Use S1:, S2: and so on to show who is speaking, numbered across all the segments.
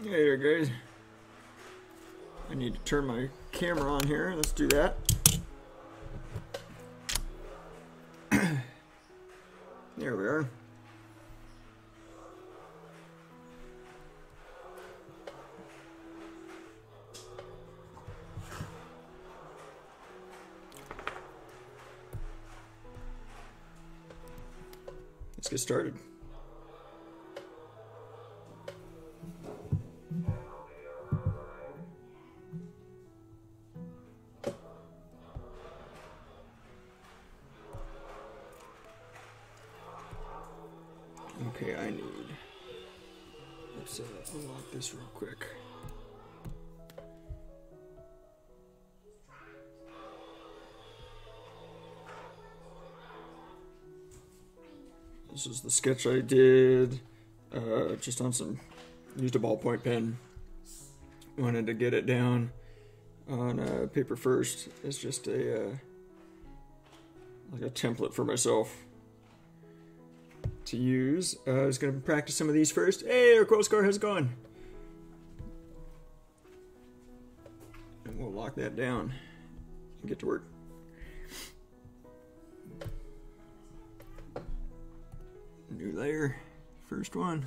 S1: Hey there, guys. I need to turn my camera on here. Let's do that. There we are. Let's get started. Okay, I need, let's unlock this real quick. This is the sketch I did, just on used a ballpoint pen. Wanted to get it down on paper first. It's just like a template for myself to use. I was going to practice some of these first. Hey, our quote score has gone. And we'll lock that down and get to work. New layer, first one.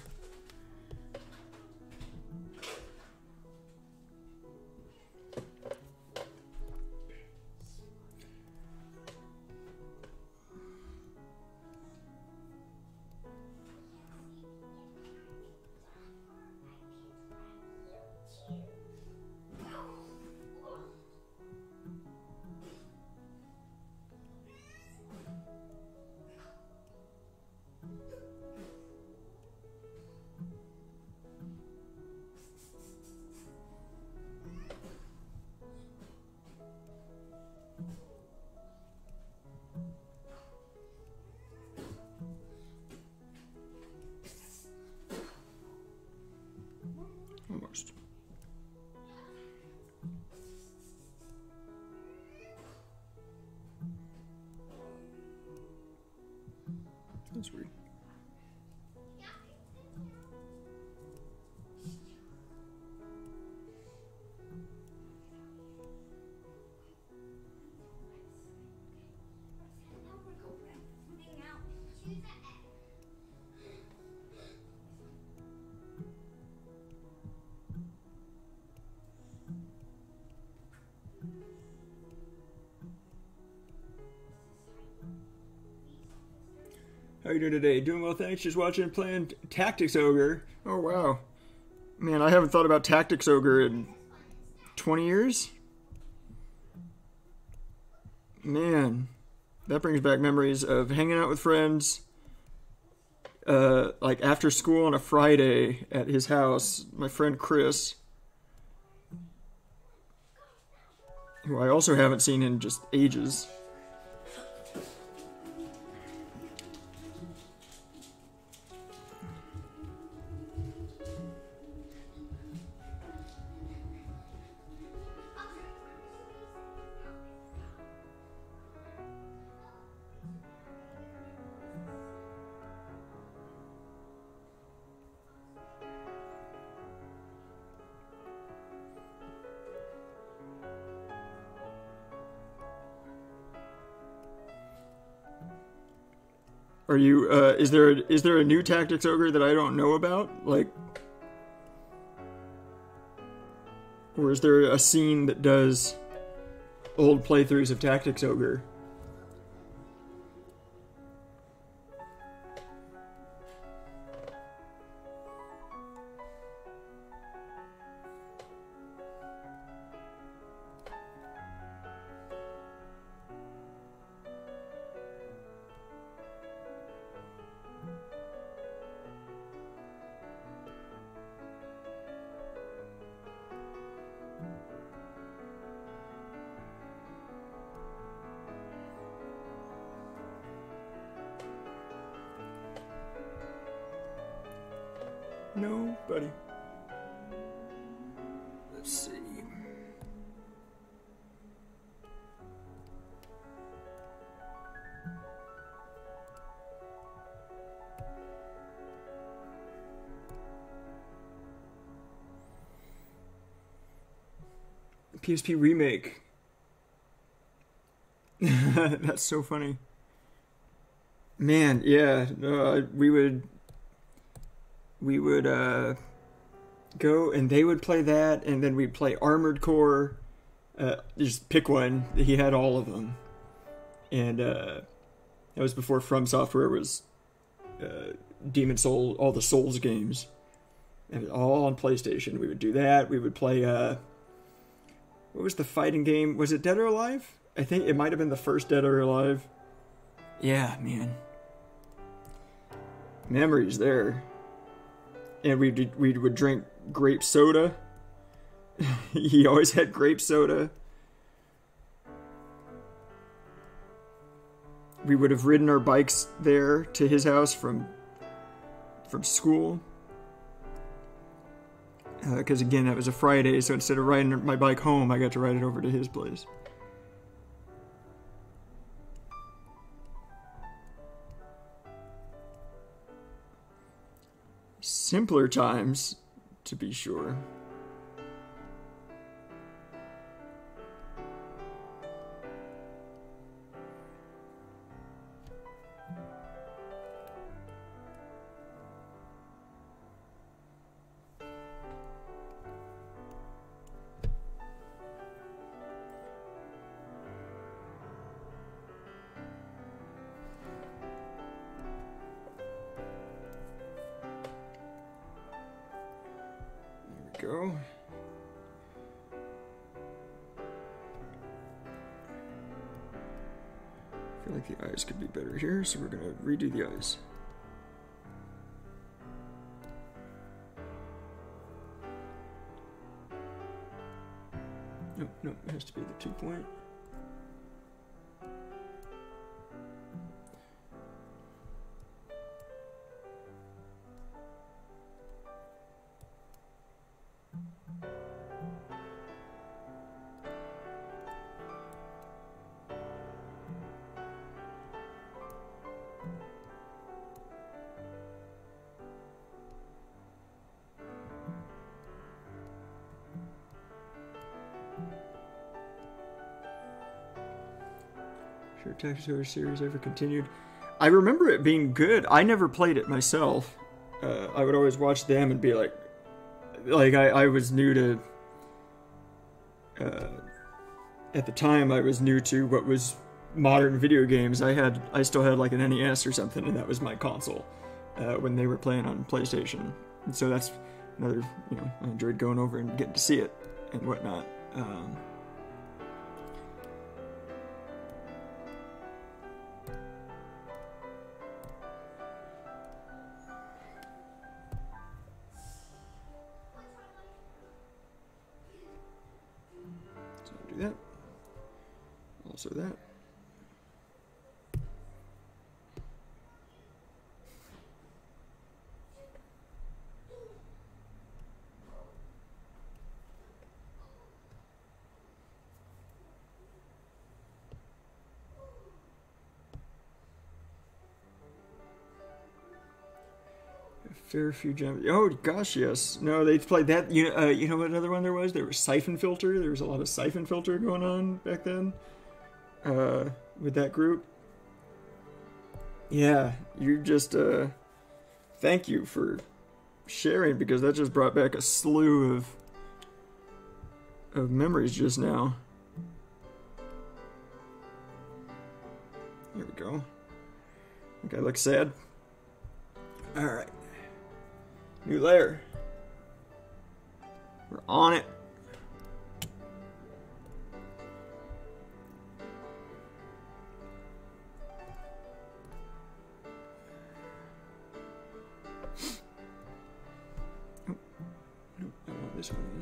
S1: Almost. That's weird. How are you doing today? Doing well, thanks. Just watching and playing Tactics Ogre. Oh, wow. Man, I haven't thought about Tactics Ogre in 20 years. Man, that brings back memories of hanging out with friends, like after school on a Friday at his house. My friend Chris, who I also haven't seen in just ages. Are you, is there a new Tactics Ogre that I don't know about? Like, or is there a scene that does old playthroughs of Tactics Ogre? No, buddy. Let's see. PSP remake. That's so funny. Man, yeah, we would go and they would play that, and then we'd play Armored Core. Just pick one. He had all of them, and that was before From Software was Demon Soul, all the Souls games, and all on PlayStation. We would do that. We would play what was the fighting game? Was it Dead or Alive? I think it might have been the first Dead or Alive. Yeah, man. Memories there. And we would drink grape soda. He always had grape soda. We would have ridden our bikes there to his house from school. Because again, that was a Friday, so instead of riding my bike home, I got to ride it over to his place. Simpler times, to be sure. Go. I feel like the eyes could be better here, so we're going to redo the eyes. No, it has to be the 2-point. Sure, Tactics series ever continued. I remember it being good. I never played it myself. I would always watch them and be like I was new to. At the time, I was new to what was modern video games. I still had like an NES or something, and that was my console when they were playing on PlayStation. And so that's another, I enjoyed going over and getting to see it and whatnot. That. Also that. A fair few gems. Oh gosh, yes. No, they played that. You know what other one there was? There was Siphon Filter. There was a lot of Siphon Filter going on back then. With that group. Yeah, you just thank you for sharing, because that just brought back a slew of memories just now. Here we go. Okay, look sad. All right. New layer. We're on it. Oh, no, I want this one.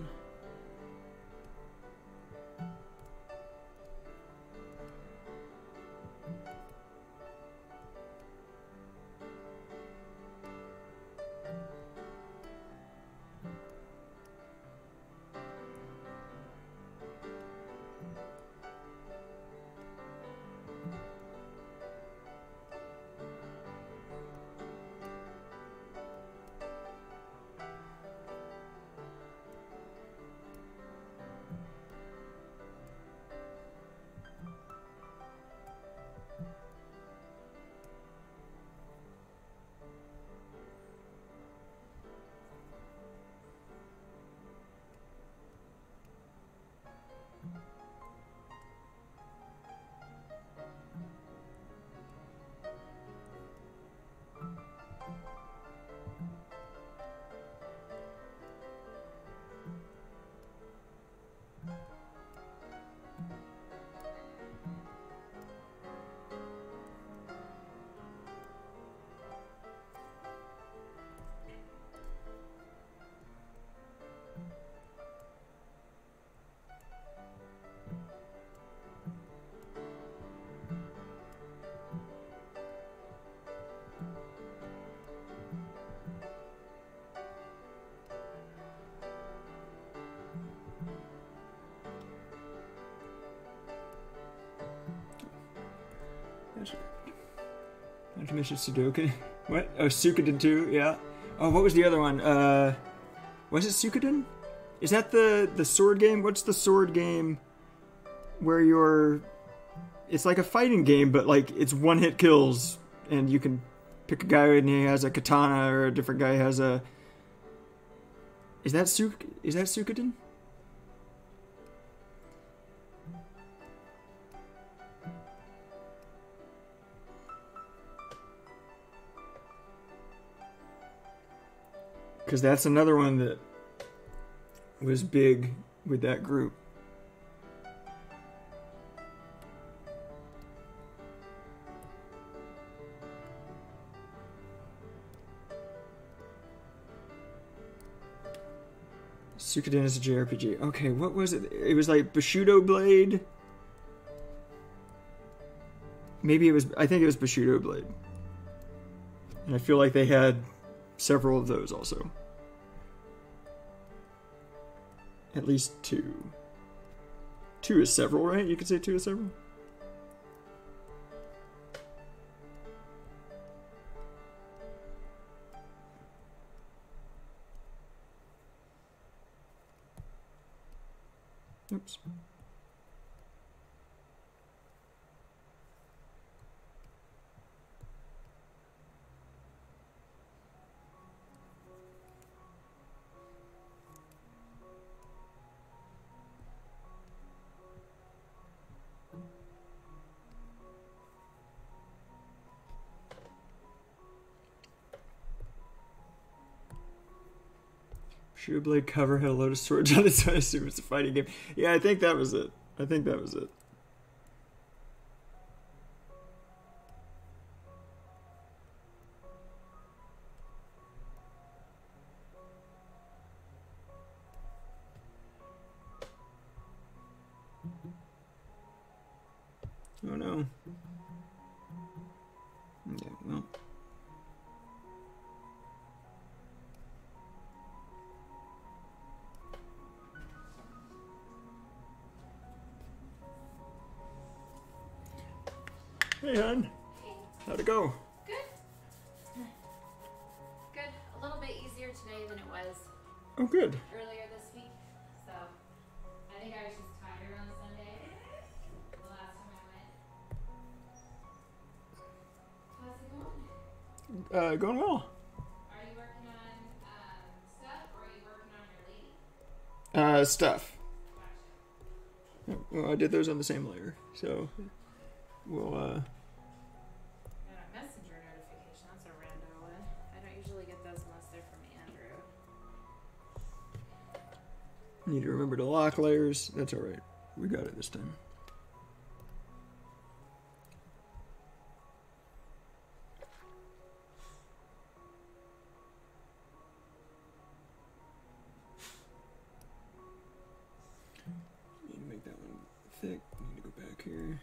S1: commission Sudoku. What? Oh, Suikoden 2, yeah. Oh, what was the other one? Was it Suikoden? Is that the sword game? What's the sword game where you're... It's like a fighting game, but like it's one-hit kills, and you can pick a guy and he has a katana, or a different guy has a... Is that Suikoden? Because that's another one that was big with that group. Suikoden is a JRPG. Okay, what was it? It was like Bushido Blade. Maybe it was... I think it was Bushido Blade. And I feel like they had several of those also. At least 2. 2 is several, right? You could say 2 is several? Oops. Bushido Blade cover had a load of swords on it, so I assume it's a fighting game. Yeah, I think that was it. I think that was it. Oh no. Yeah, well. Hey, hon.
S2: Hey.
S1: How'd it go?
S2: Good. Good. A little bit easier today than it was
S1: Oh, good.
S2: earlier this week. So, I think I was just tired on Sunday. The last time I went. How's it going?
S1: Going well.
S2: Are you working on stuff, or are you working on your lady?
S1: Stuff.
S2: Gotcha.
S1: Well, I did those on the same layer, so we'll,
S2: Got a messenger notification. That's a rando one. I don't usually get those unless they're from Andrew.
S1: need to remember to lock layers. That's alright. We got it this time. Need to make that one thick. Need to go back here.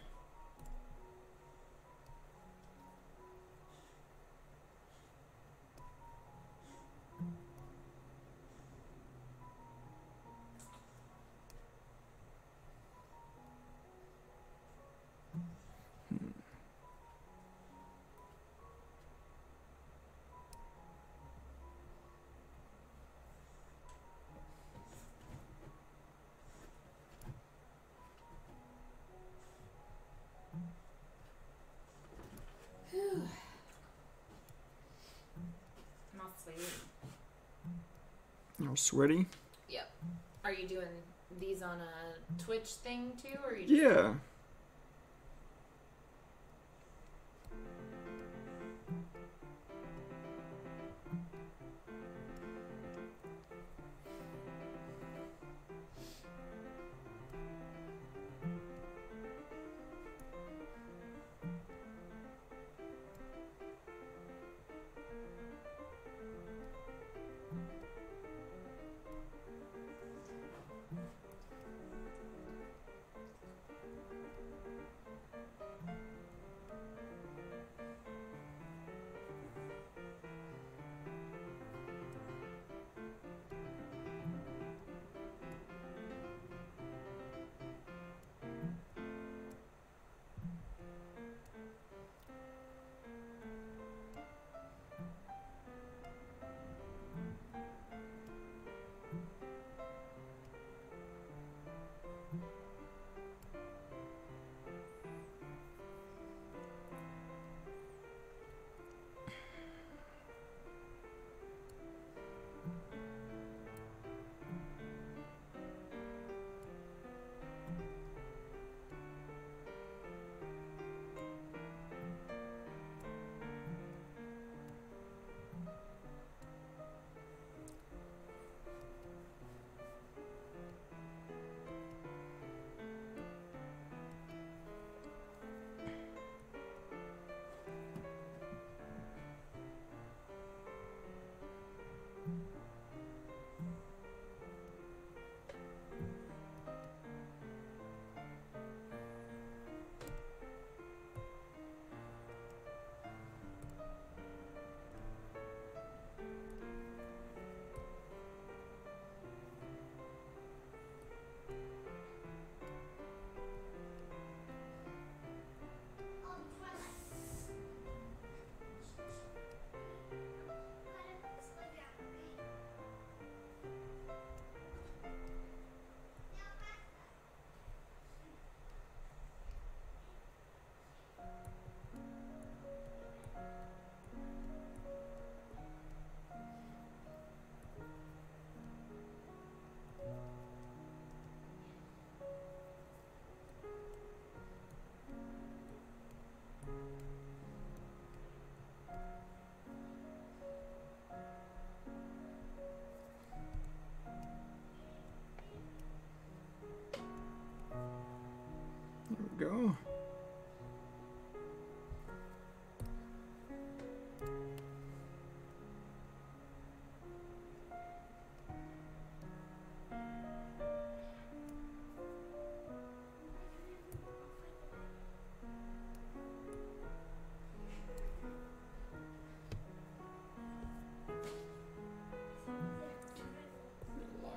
S2: I'm all sweaty.
S1: All sweaty?
S2: Yep. Are you doing these on a Twitch thing too, or are you just...
S1: Yeah.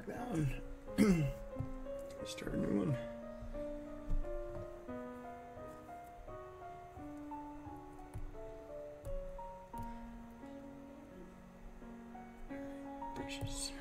S1: that one. Start a new one. Brushes.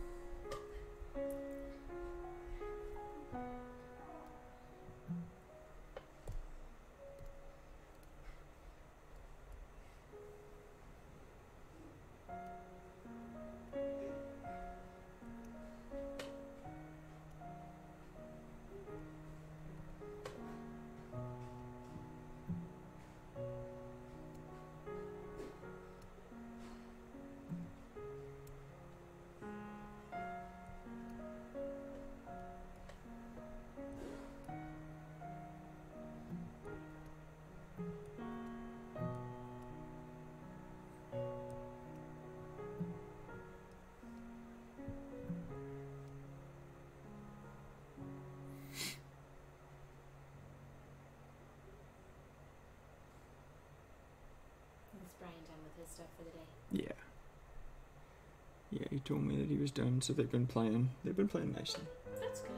S2: Brian done with his stuff for the day?
S1: Yeah. Yeah, he told me that he was done, so they've been playing. They've been playing nicely.
S2: That's good.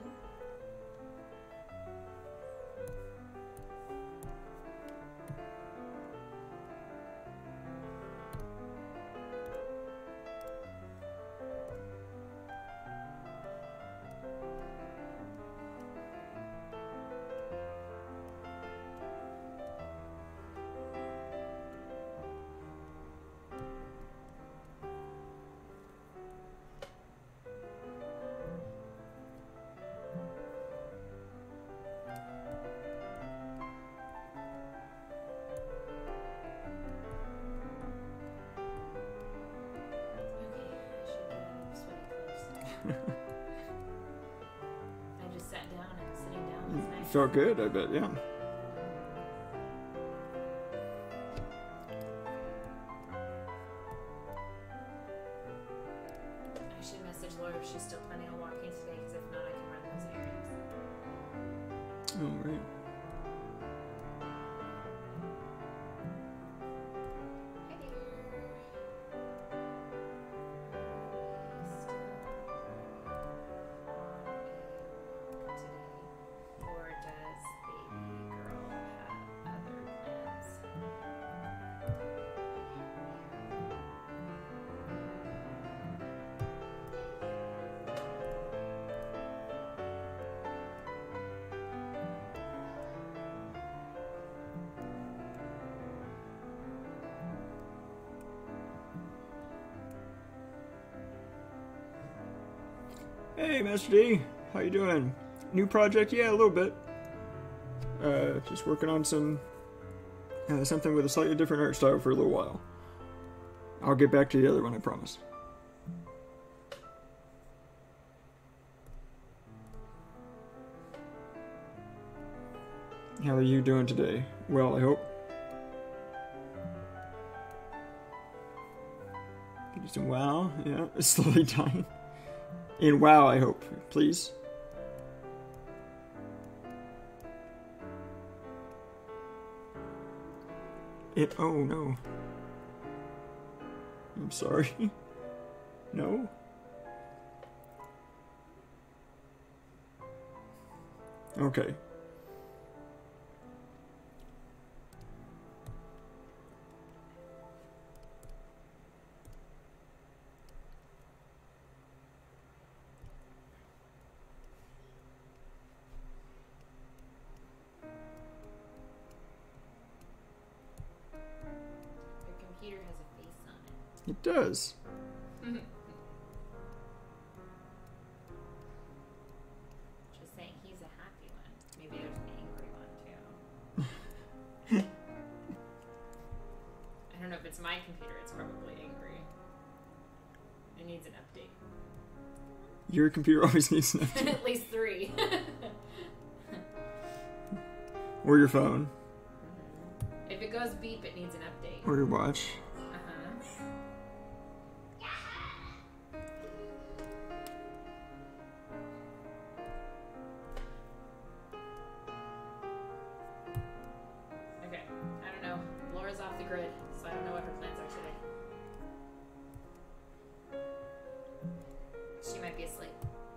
S2: I just sat down, and sitting down was nice.
S1: Felt good, I bet, yeah.
S2: I should message Laura if she's still planning on walking today, because if not, I can run those errands.
S1: Oh, right.
S2: Hi there. Or does baby girl have other plans?
S1: Hey, Master D. How you doing? New project? Yeah, a little bit. Just working on some something with a slightly different art style for a little while. I'll get back to the other one, I promise. How are you doing today? Well, I hope. Some WoW, yeah, it's slowly dying. In WoW, I hope, please. Oh no. I'm sorry. No? Okay.
S2: Computer has a face on it.
S1: It does.
S2: Just saying, he's a happy one. Maybe there's an angry one too. I don't know if it's my computer. It's probably angry. It needs an update.
S1: Your computer always needs an update.
S2: At least 3.
S1: Or your phone.
S2: If it goes beep, it needs an update.
S1: Or your watch.
S2: Okay, I don't know. Laura's off the grid, so I don't know what her plans are today. She might be asleep.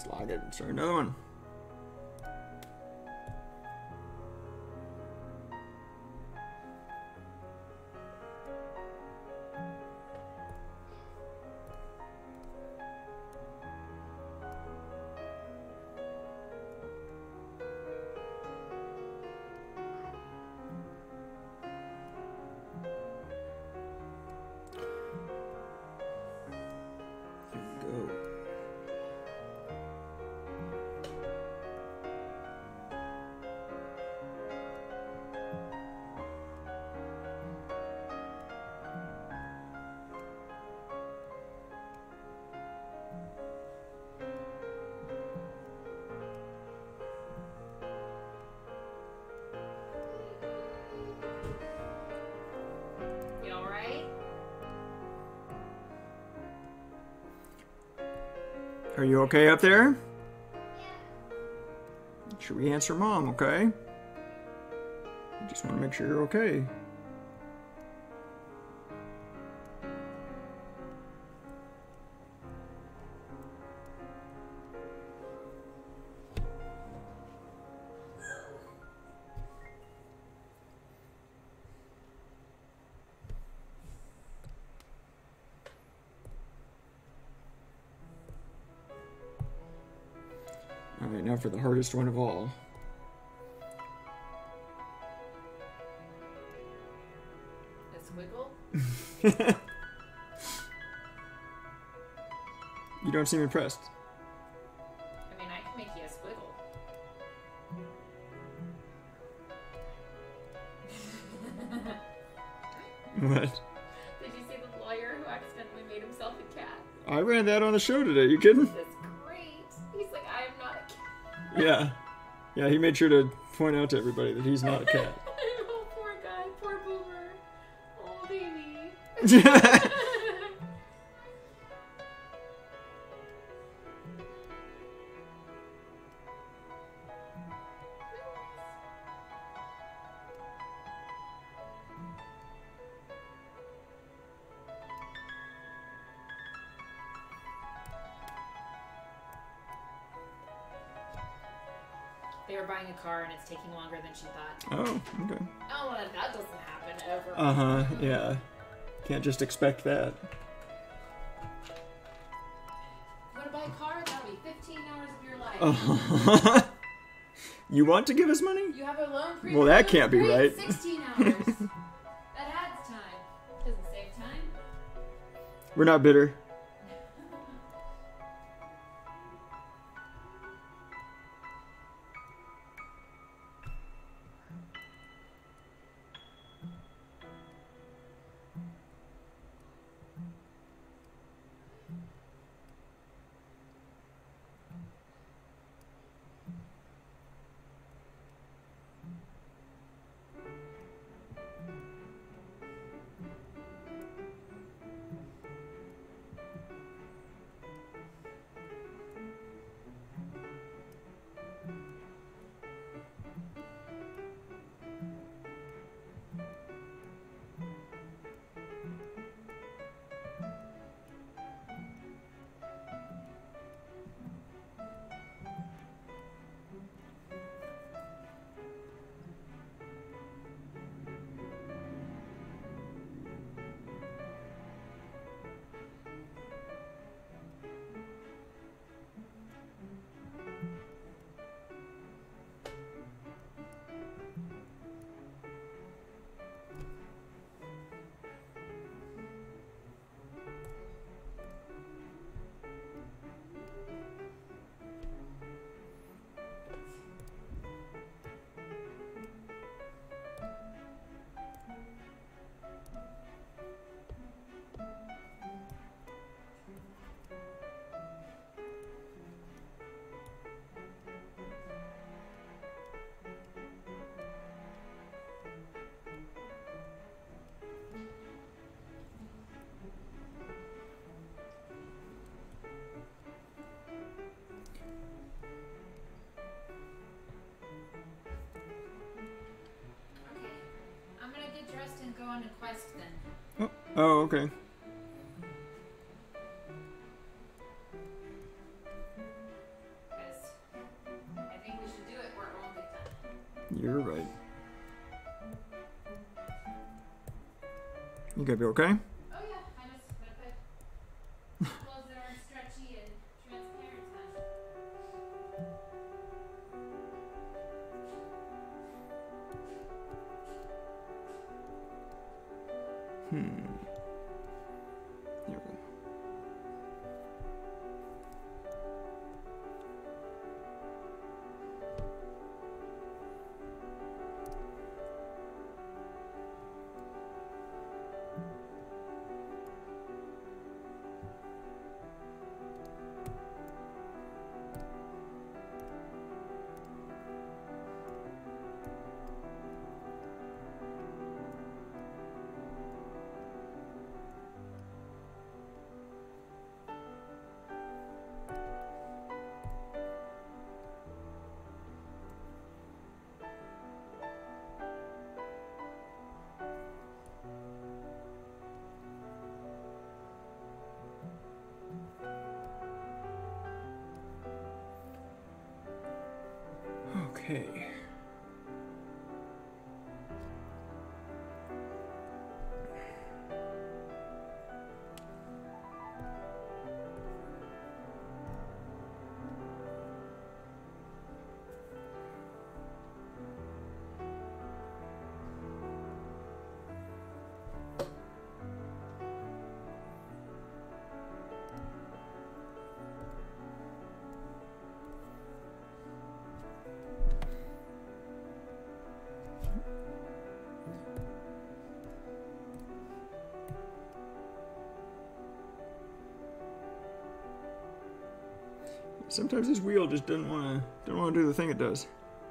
S1: Let's log it and start another one. Are you okay up there? Should we answer Mom, okay? I just want to make sure you're okay. Alright, now for the hardest one of all.
S2: A squiggle?
S1: You don't seem impressed.
S2: I mean, I can make you a squiggle.
S1: What?
S2: Did you see the lawyer who accidentally made himself a cat?
S1: I ran that on the show today. You kidding?
S2: That's great. He's like, I am not a cat.
S1: Yeah. Yeah, he made sure to point out to everybody that he's not a cat.
S2: Oh, poor guy. Poor boomer. Oh, baby. They were buying a car and it's taking longer than she thought.
S1: Oh, okay.
S2: Oh, well, that doesn't happen ever.
S1: Uh-huh, yeah. Can't just expect that.
S2: You want to buy a car? That'll be 15 hours of your life.
S1: You want to give us money?
S2: You have a loan free.
S1: Well, that can't be right.
S2: 16 hours. That adds time. Doesn't save time.
S1: We're not bitter.
S2: Go on a quest then.
S1: Oh, okay. You're right. You gonna be okay?
S2: Oh yeah, I just gotta put clothes that aren't stretchy and transparent on.
S1: Here we go. Okay. Sometimes this wheel just doesn't want to do the thing it does.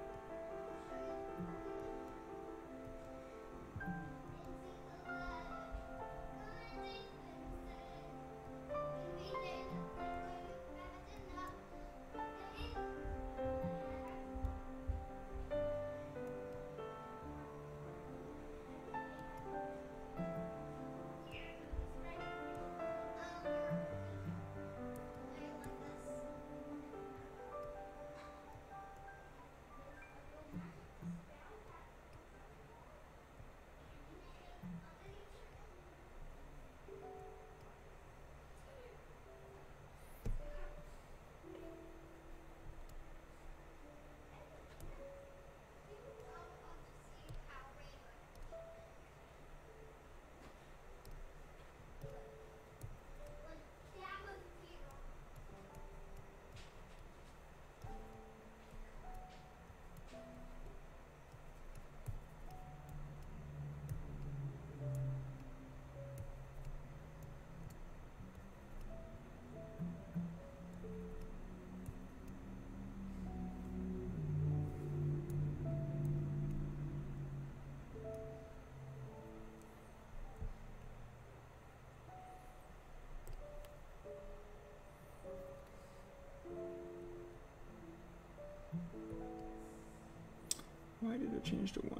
S1: Why did it change to 1?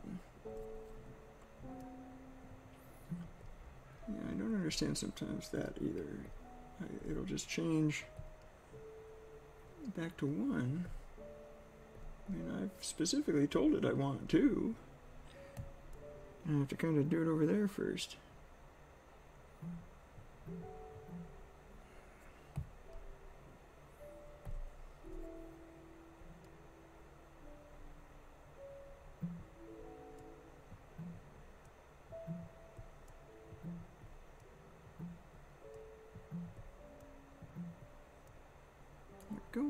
S1: Yeah, I don't understand sometimes that either. It'll just change back to 1. I mean, I've specifically told it I want 2. I have to kind of do it over there first. Go.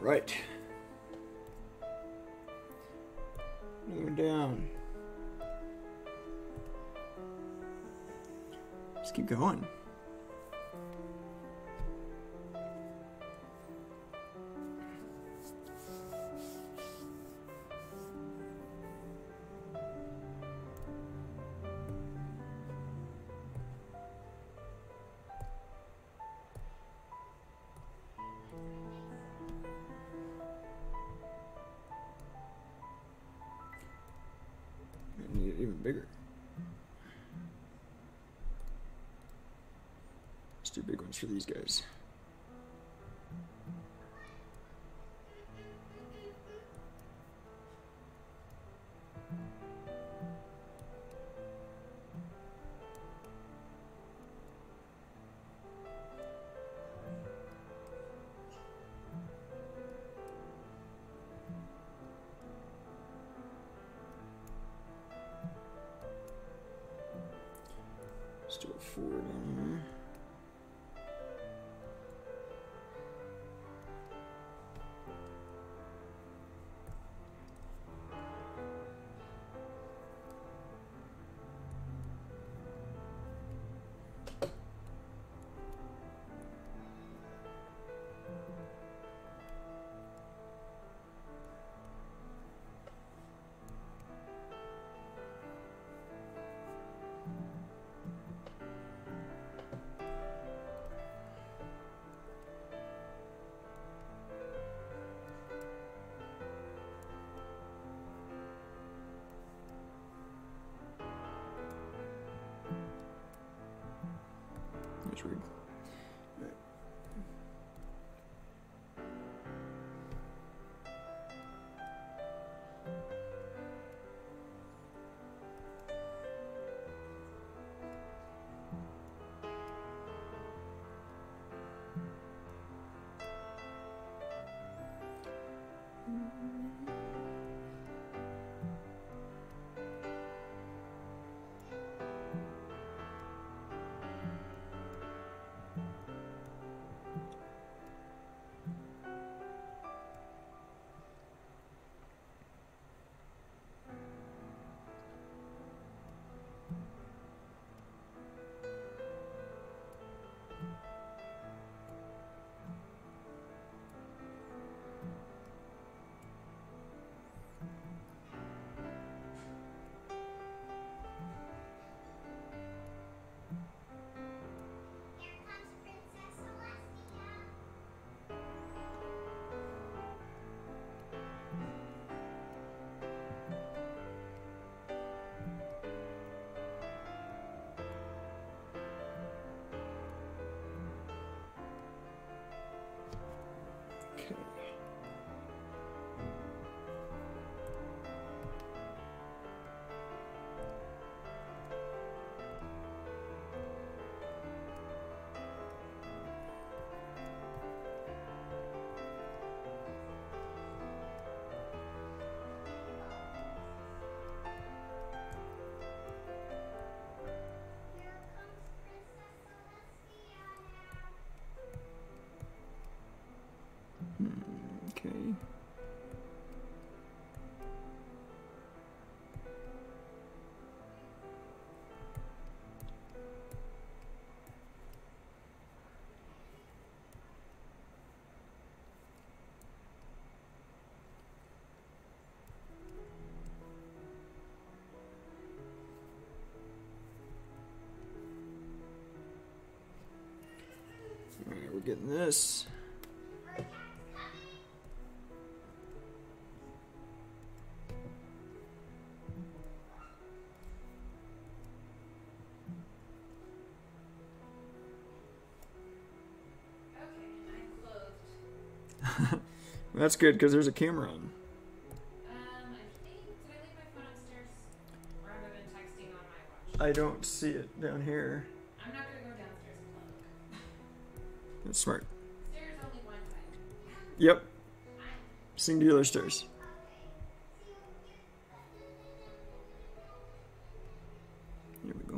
S1: right. Another one down. Let's keep going. I need it even bigger. Let's do big ones for these guys. Let's do a 4 down here. That's weird. All right. Okay. Okay. All right, we're getting this. That's good because there's a camera on.
S2: I think, did I leave my phone upstairs? Or have I been texting on my watch?
S1: I don't see it down here.
S2: I'm not going to go downstairs and look.
S1: That's smart.
S2: Stairs only one time.
S1: Yep. Singular stairs. Here we go.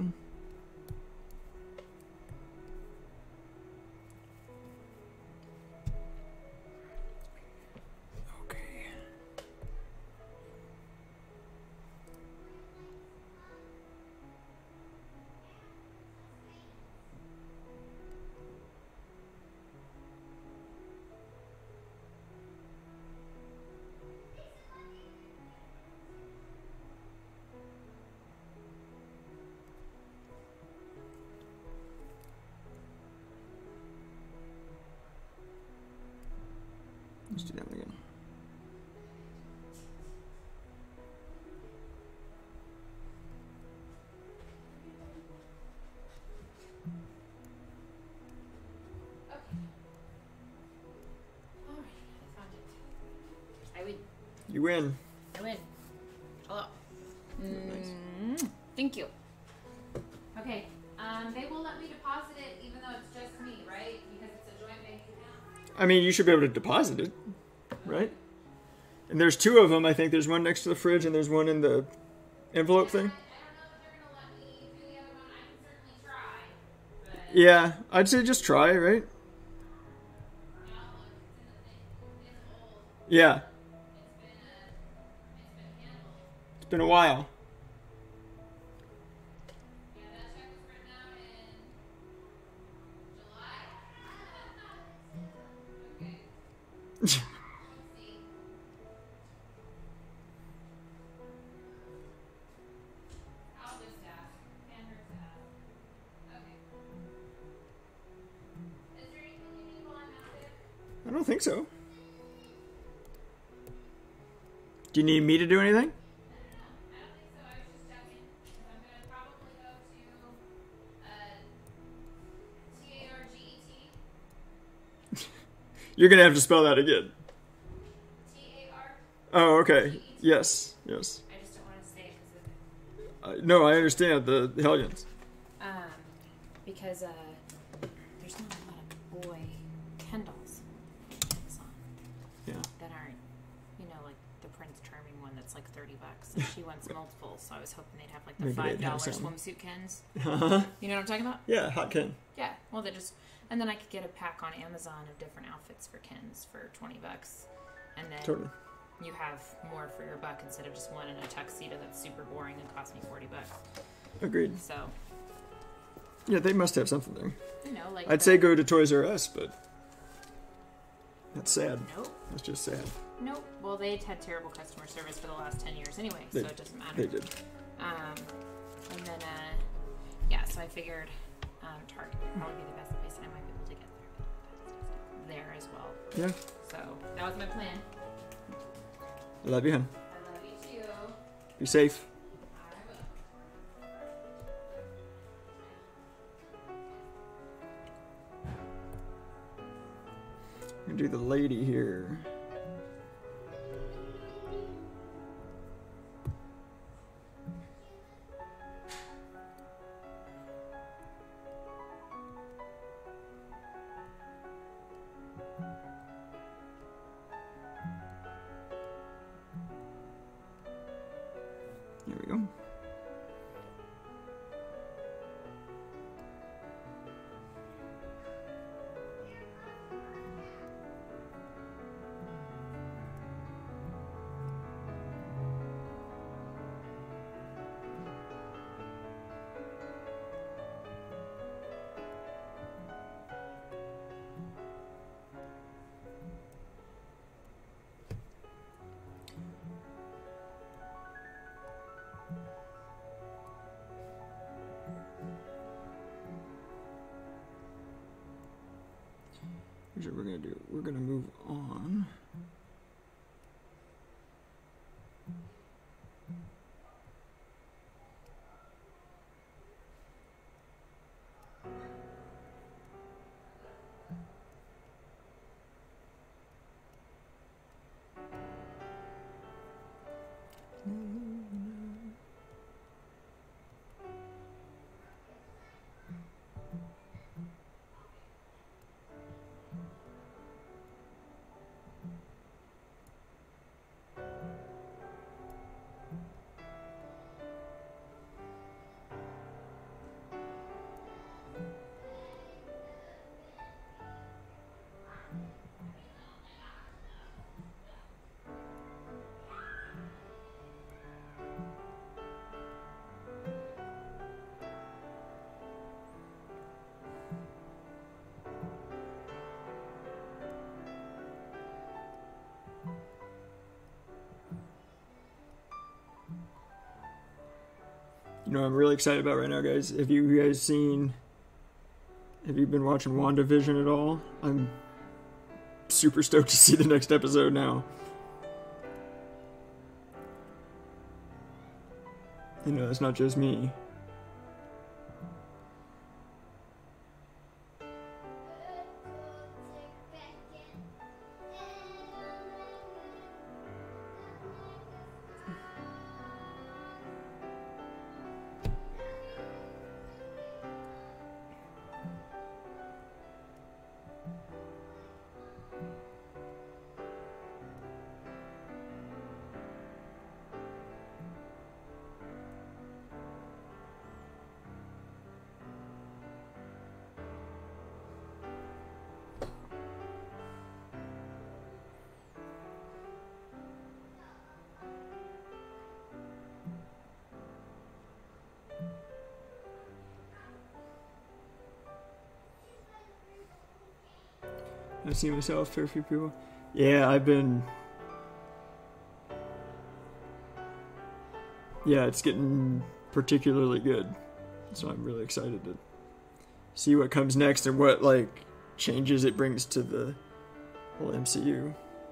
S2: win.
S1: You win.
S2: I win. Hello.
S1: Nice.
S2: Thank you. Okay. They will let me deposit it even though it's just me, right? Because it's a joint bank account.
S1: I mean, you should be able to deposit it, right? And there's 2 of them. I think there's one next to the fridge and there's one in the envelope thing.
S2: I don't know if they're gonna let me do the other one. I can certainly try. But
S1: Yeah, I'd say just try, right?
S2: now look, it's old.
S1: Yeah,
S2: It's been handled.
S1: it's been a while.
S2: Yeah, that check was written out in July. Okay. Let's see. I'll just ask. Can't hurt to ask. Okay. Is there anything you need while I'm out there?
S1: I don't think so. Do you need me to do anything?
S2: I don't think so. I was just checking. I'm gonna probably go to Target.
S1: You're gonna have to spell that again.
S2: TAR.
S1: Oh, okay. Yes, yes.
S2: I just don't want to say it because
S1: No, I understand the Hellions.
S2: because there's not a lot of boy Ken dolls on Amazon
S1: Yeah.
S2: that aren't, like the Prince Charming one that's like $30, and she wants multiple. So I was hoping they'd have like the
S1: Maybe they'd have
S2: $5
S1: some.
S2: swimsuit Kens.
S1: Uh-huh.
S2: You know what I'm talking about?
S1: Yeah, hot Ken.
S2: Yeah. Well, and then I could get a pack on Amazon of different outfits for Kens for $20, and then
S1: Totally.
S2: you have more for your buck instead of just one in a tuxedo that's super boring and cost me $40.
S1: Agreed.
S2: So,
S1: Yeah, they must have something there.
S2: like
S1: I'd say go to Toys R Us, but that's sad.
S2: nope.
S1: That's just sad.
S2: Nope. Well, they've had terrible customer service for the last 10 years anyway,
S1: They-
S2: so it doesn't matter.
S1: They did.
S2: And then, so I figured Target would probably be the best place, and I might be able to get there as well.
S1: Yeah.
S2: So that was my plan.
S1: I love you, hon.
S2: I love you too.
S1: Be safe.
S2: I will.
S1: I'm gonna do the lady here. There we go. Here's what we're gonna do. We're gonna move on. You know what I'm really excited about right now, guys? Have you been watching WandaVision at all? I'm super stoked to see the next episode now. You know, it's not just me. I've seen myself, fair few people. Yeah, I've been... Yeah, it's getting particularly good. So I'm really excited to see what comes next and what, like, changes it brings to the whole MCU.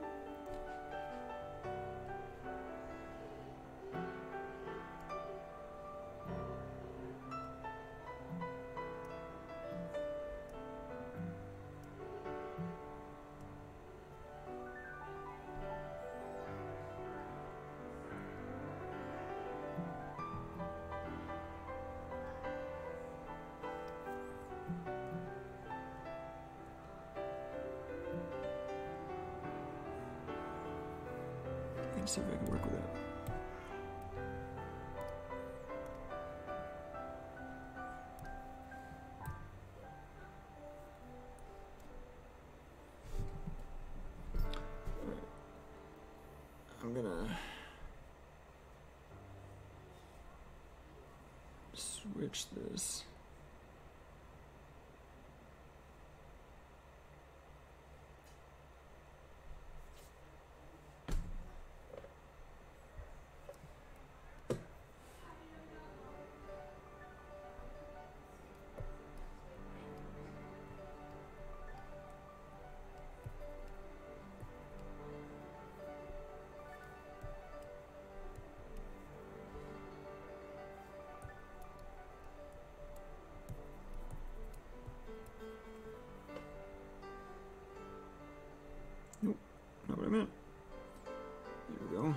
S1: Let's see if I can work with that. I'm gonna switch this. Nope, not what I meant. There we go.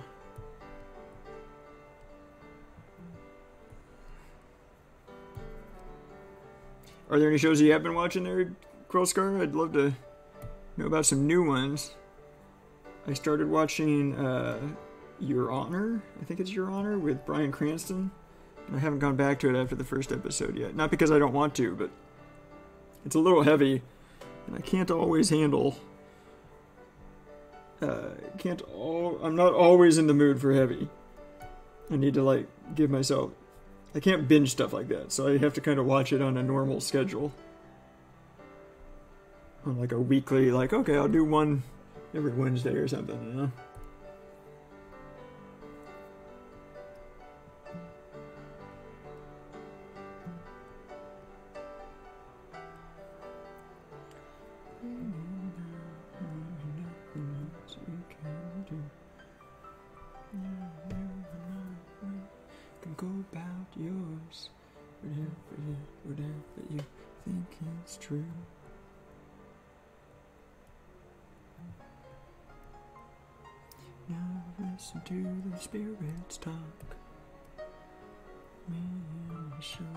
S1: Are there any shows you have been watching there, Krillscar? I'd love to know about some new ones. I started watching Your Honor. I think it's Your Honor with Bryan Cranston. And I haven't gone back to it after the first episode yet. Not because I don't want to, but it's a little heavy. And I can't always handle... I'm not always in the mood for heavy. I need to, like, give myself... I can't binge stuff like that, so I have to kind of watch it on a normal schedule. On, like, a weekly, like, okay, I'll do one every Wednesday or something, you know? Go about yours, whatever you think is true. Now listen to the spirits talk. Me and the show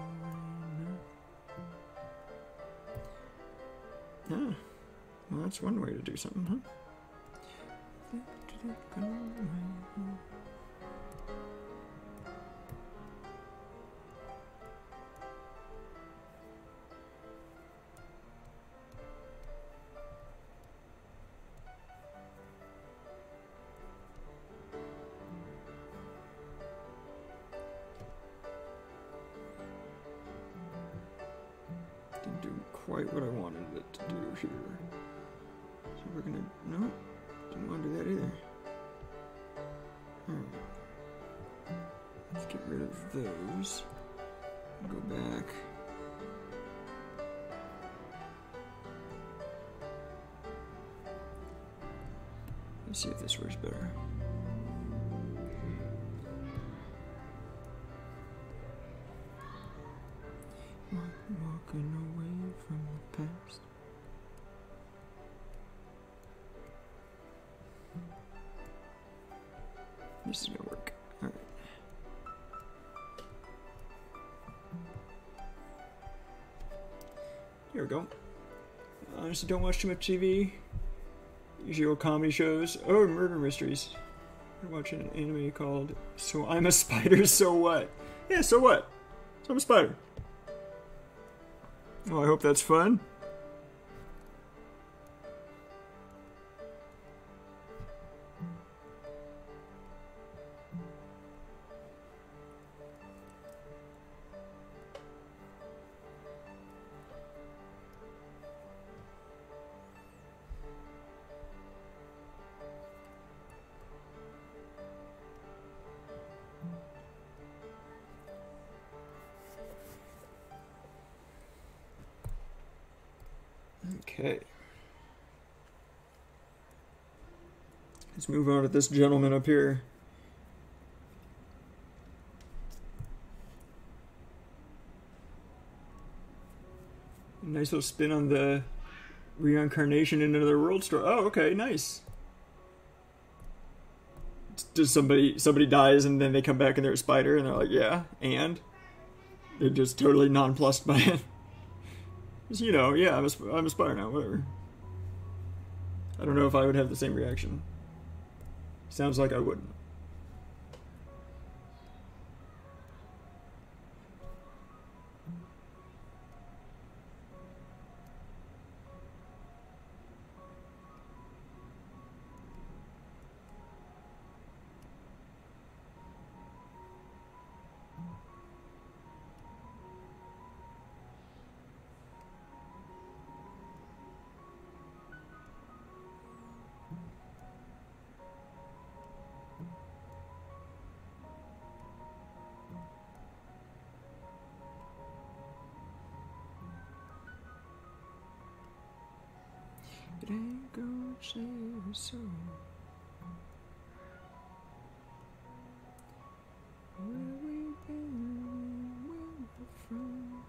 S1: enough. Well, that's one way to do something, huh? Didn't do quite what I wanted it to do here. So we're gonna... No, didn't want to do that either. Alright. Let's get rid of those. Go back. Let's see if this works better. Walking away from the past. This is gonna work. Alright. Here we go. I honestly don't watch too much TV. Usual comedy shows. Oh, murder mysteries. I'm watching an anime called So I'm a Spider, So What? Yeah, so what? So I'm a spider. Well, I hope that's fun. Okay. Let's move on to this gentleman up here. Nice little spin on the reincarnation in another world story. Oh, okay, nice. Does somebody dies and then they come back and they're a spider and they're like, yeah, and they're just totally nonplussed by it. Just, you know, yeah, I'm a spider now, whatever. I don't know if I would have the same reaction. Sounds like I wouldn't. It ain't gonna save your soul. Where we been, where we're from.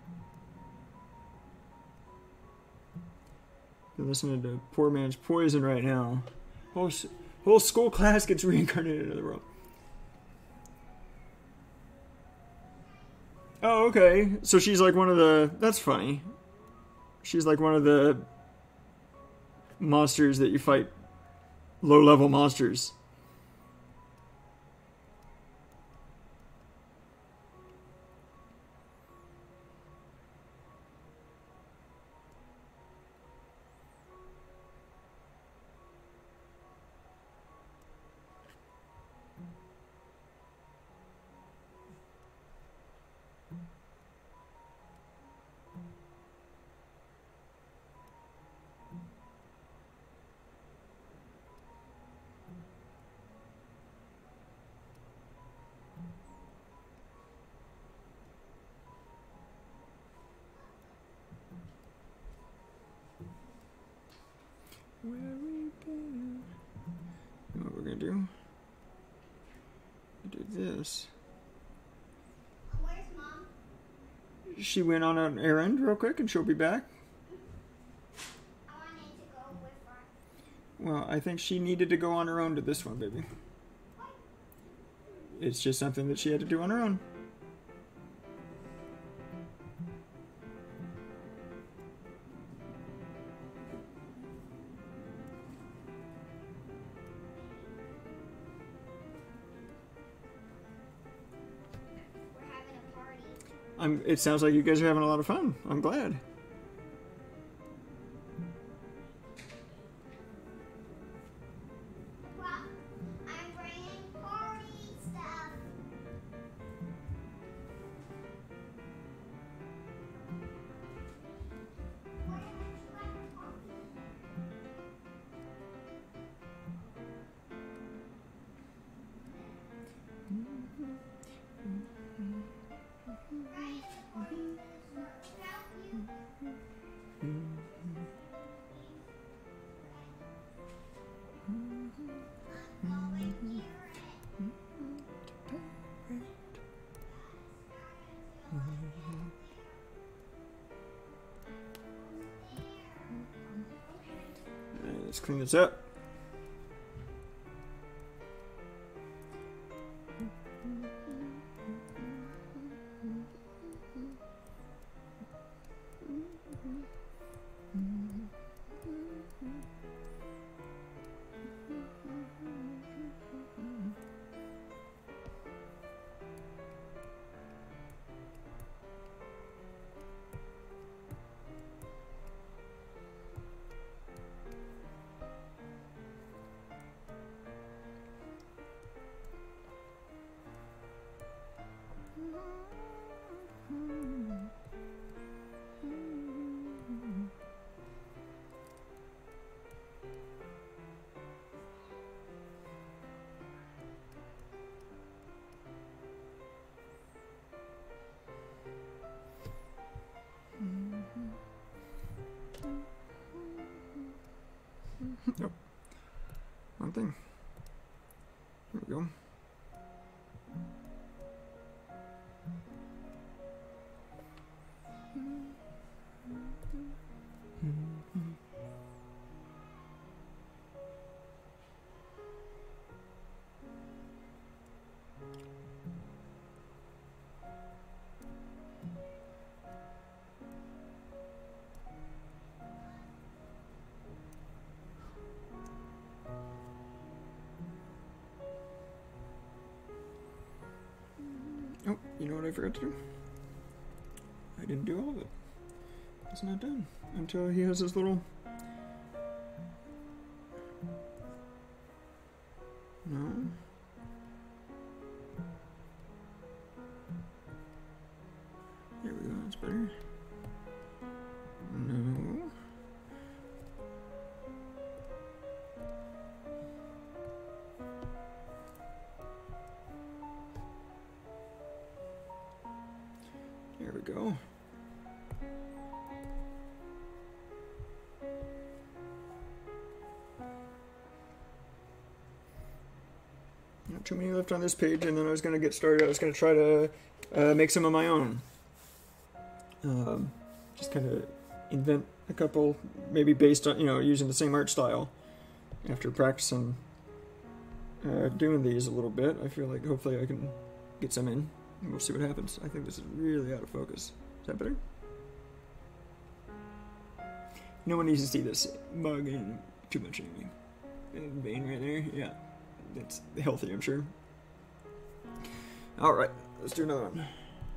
S1: You're listening to Poor Man's Poison right now. Whole school class gets reincarnated into the world. Oh, okay. So she's like one of the... That's funny. She's like one of the monsters that you fight, low-level monsters. Where we been? You know what we're gonna do? Do this.
S3: Where's Mom?
S1: She went on an errand real quick and she'll be back.
S3: I wanted to go with her.
S1: Well, I think she needed to go on her own to this one, baby. It's just something that she had to do on her own.
S3: We're having a party.
S1: It sounds like you guys are having a lot of fun. I'm glad.
S3: Well, I'm bringing party stuff. Where would you like a party? Right, without you. I'm going here.
S1: Let's clean this up. Yep. One thing. Here we go. Oh, you know what I forgot to do? I didn't do all of it. It's not done until he has his little... No. There we go, that's better. No. There we go. Not too many left on this page, and then I was going to get started. I was going to try to make some of my own. Just kind of invent a couple, maybe based on, using the same art style. After practicing doing these a little bit, I feel like hopefully I can get some in. And we'll see what happens. I think this is really out of focus. Is that better? No one needs to see this mug in too much anyway. Vein right there, yeah. That's healthy, I'm sure. Alright, let's do another one.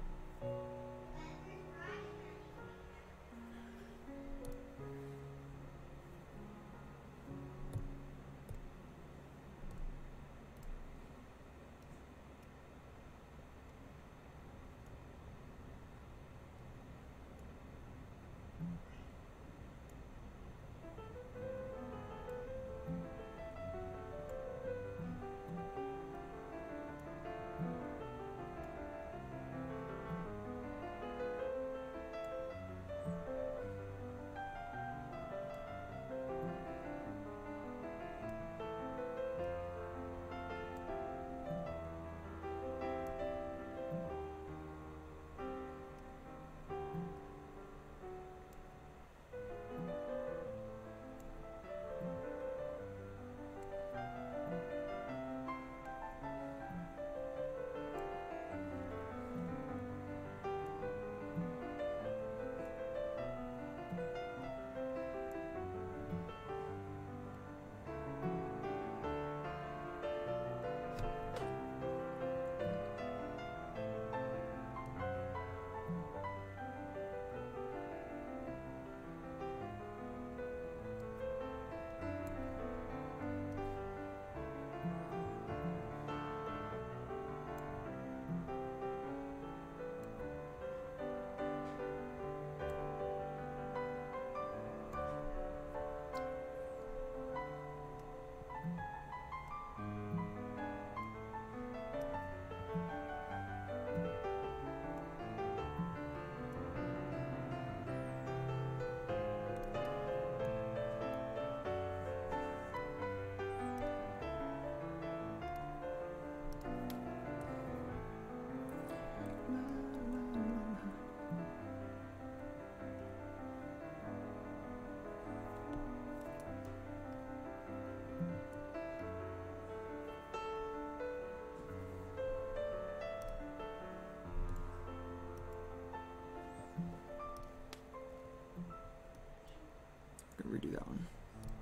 S1: Redo that one.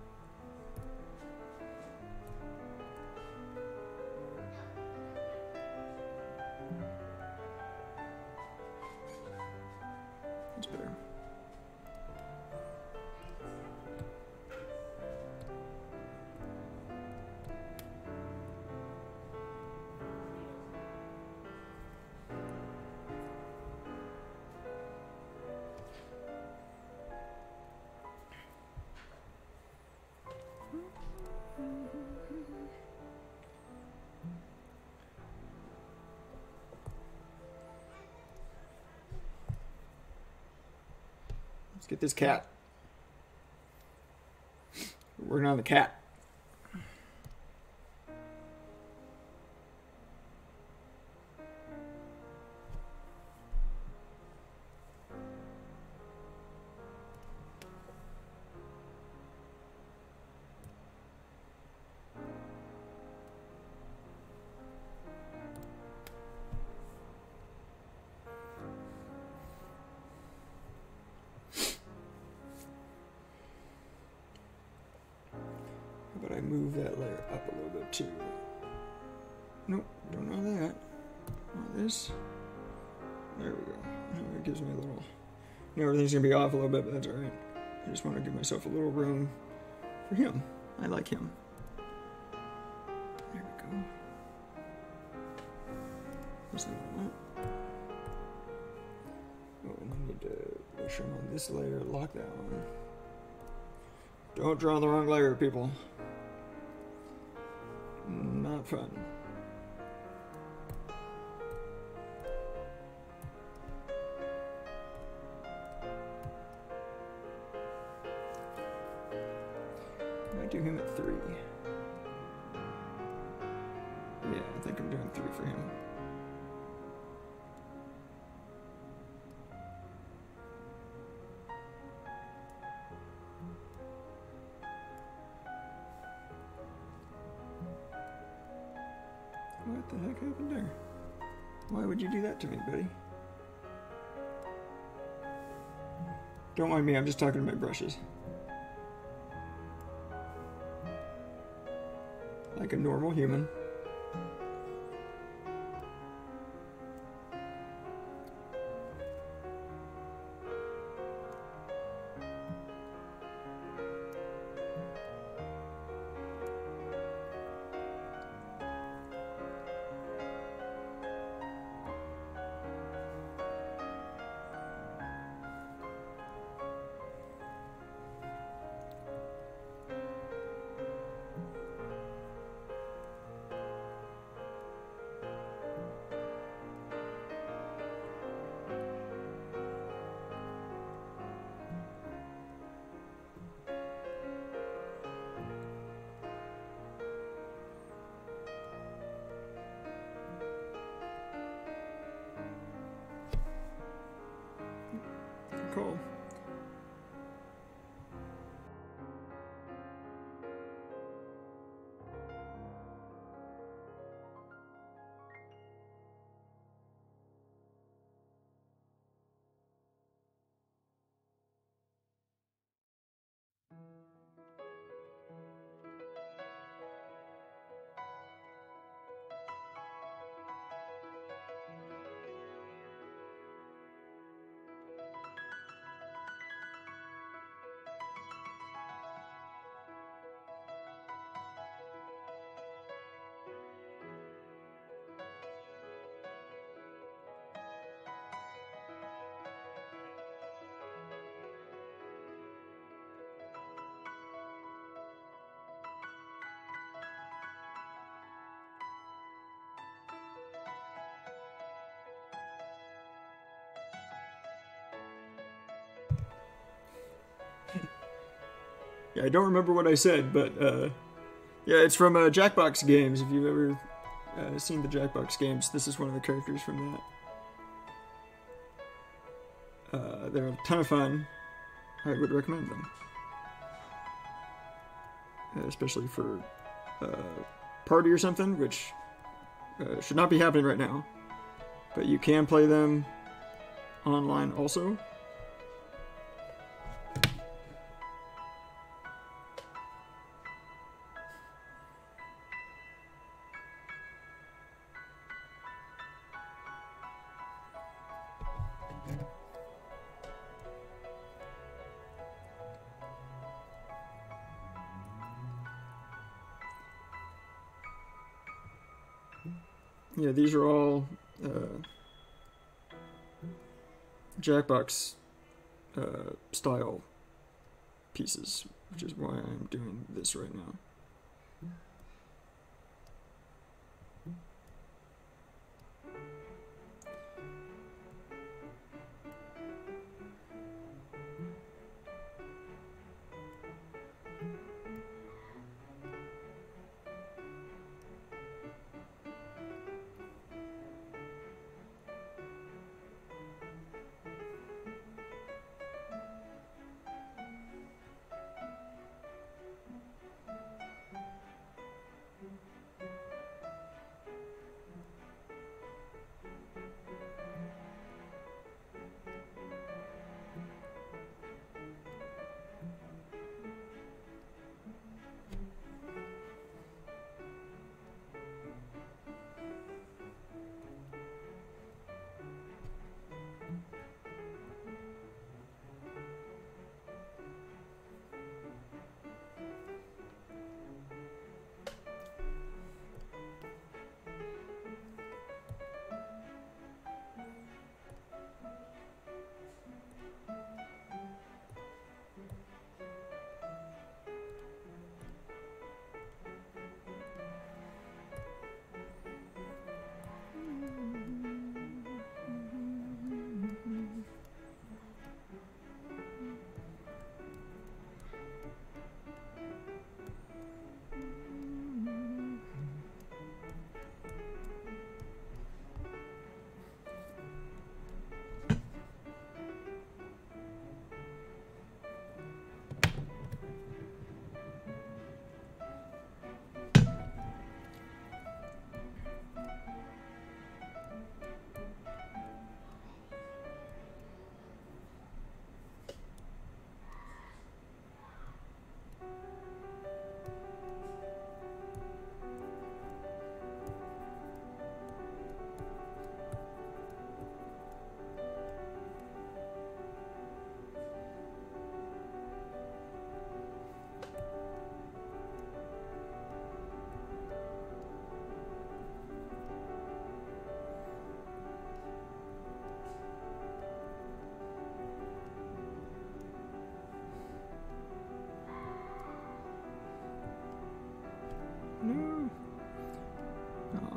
S1: That's better. Let's get this cat Working on the cat. But I move that layer up a little bit too. Nope, don't know that. Want this. There we go. Now it gives me a little. Now everything's gonna be off a little bit, but that's alright. I just want to give myself a little room for him. I like him. There we go. That's not what I want. Oh, and I need to make sure I'm on this layer. Lock that one. Don't draw the wrong layer, people. Not fun. I do him at 3. Yeah, I think I'm doing 3 for him. What the heck happened there? Why would you do that to me, buddy? Don't mind me, I'm just talking to my brushes. Like a normal human. Cool. Yeah, I don't remember what I said, but yeah, it's from Jackbox Games. If you've ever seen the Jackbox Games, this is one of the characters from that. They're a ton of fun. I would recommend them, especially for party or something, which should not be happening right now. But you can play them online also. Yeah, these are all Jackbox style pieces, which is why I'm doing this right now.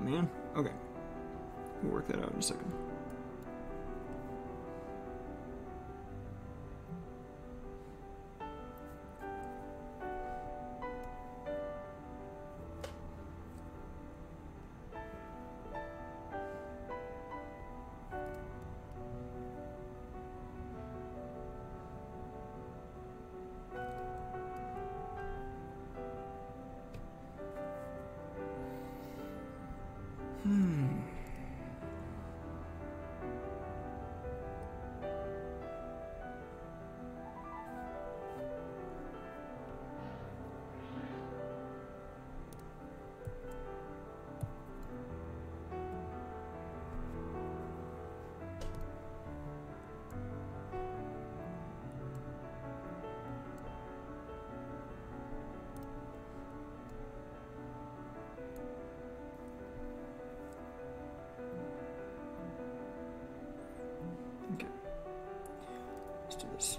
S1: man. Okay. We'll work that out in a second. Okay. Let's do this.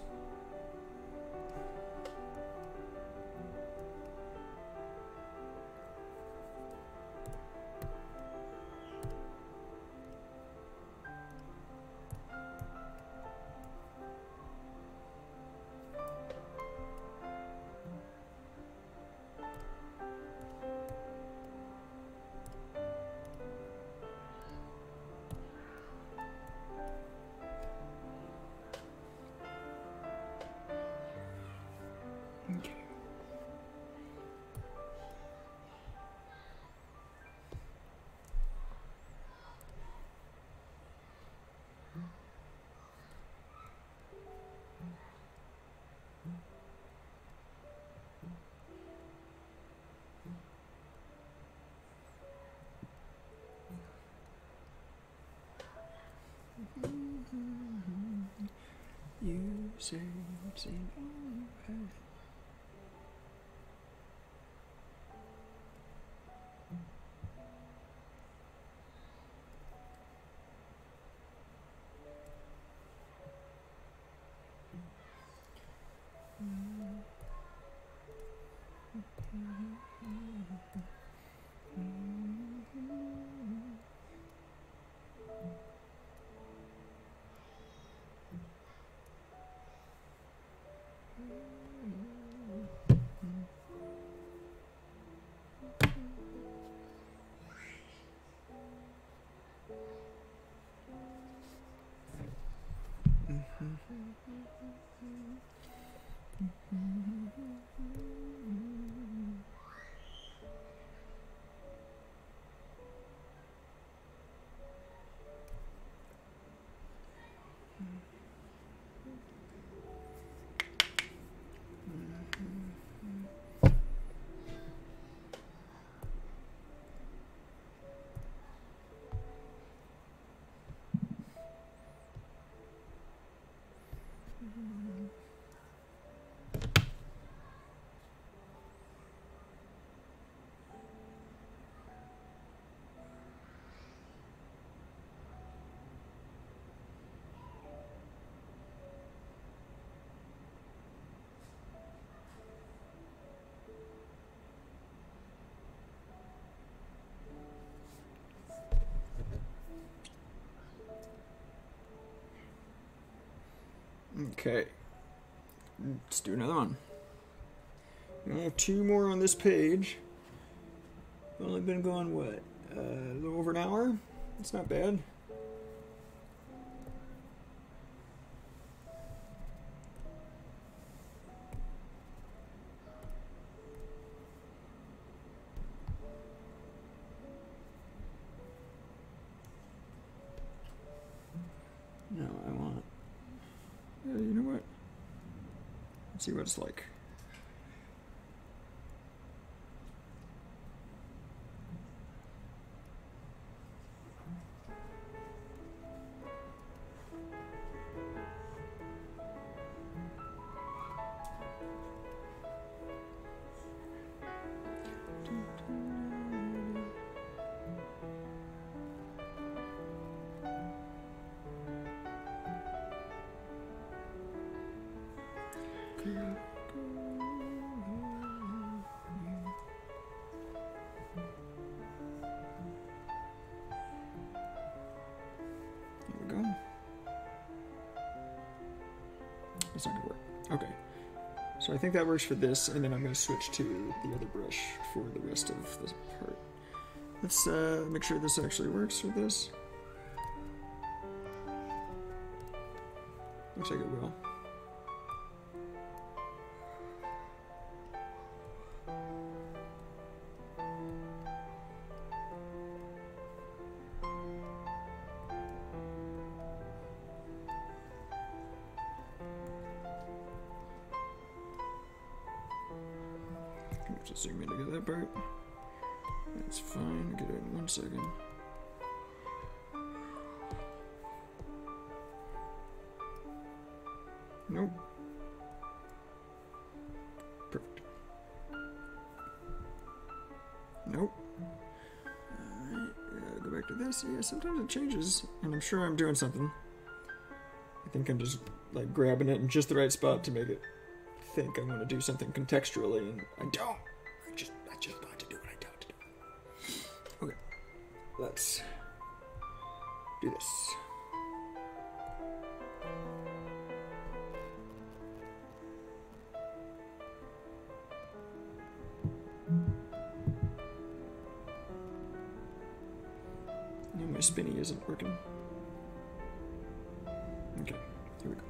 S1: Okay. You say it's in all right. Okay, let's do another one. We only have 2 more on this page. We've only been going, what, a little over an hour? That's not bad. No, I want... you know what? Let's see what it's like. That's not gonna work. Okay. So I think that works for this, and then I'm gonna switch to the other brush for the rest of this part. Let's make sure this actually works with this. Looks like it will. Just zoom in to get that part. That's fine. Get it in 1 second. Nope. Perfect. Nope. Alright, go back to this. Yeah, sometimes it changes, and I'm sure I'm doing something. I think I'm just like grabbing it in just the right spot to make it think I want to do something contextually, and I don't. I just want to do what I don't do. Okay, let's do this. No, my spinny isn't working. Okay, here we go.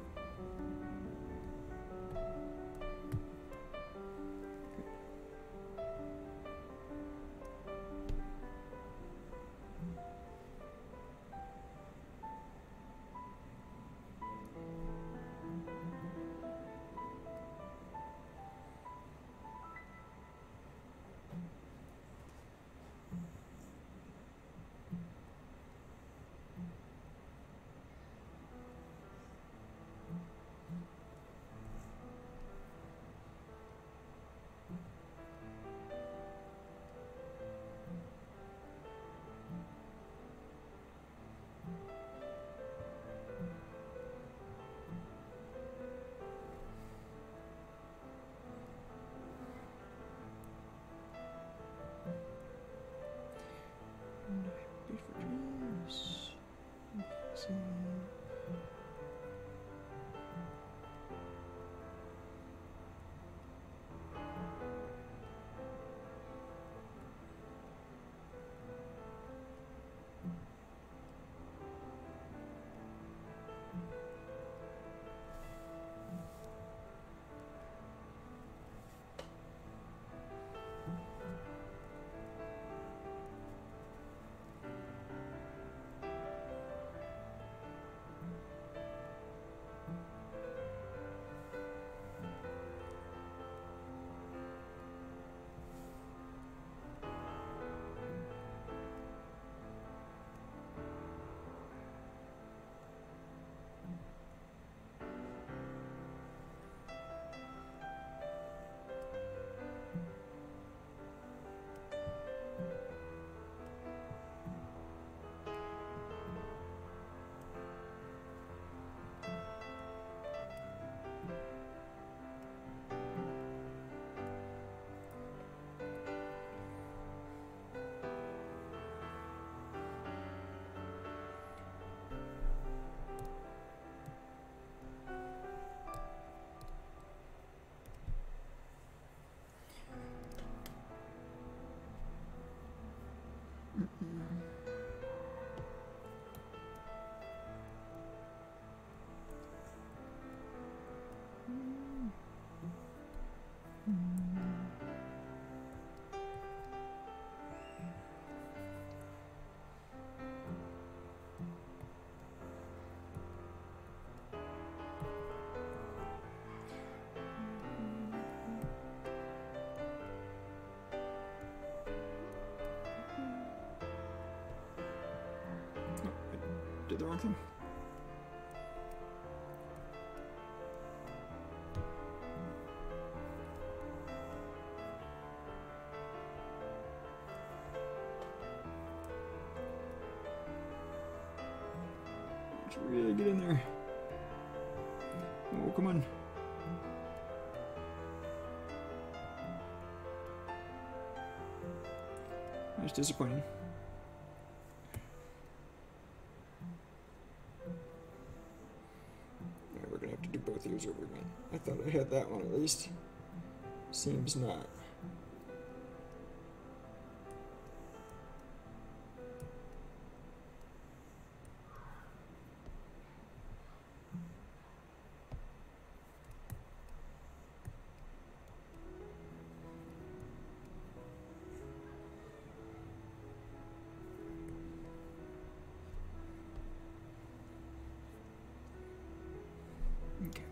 S1: Did the wrong thing. Let's really get in there. Oh, come on. That's disappointing. both years over again. I thought I had that one at least. Seems not. Okay.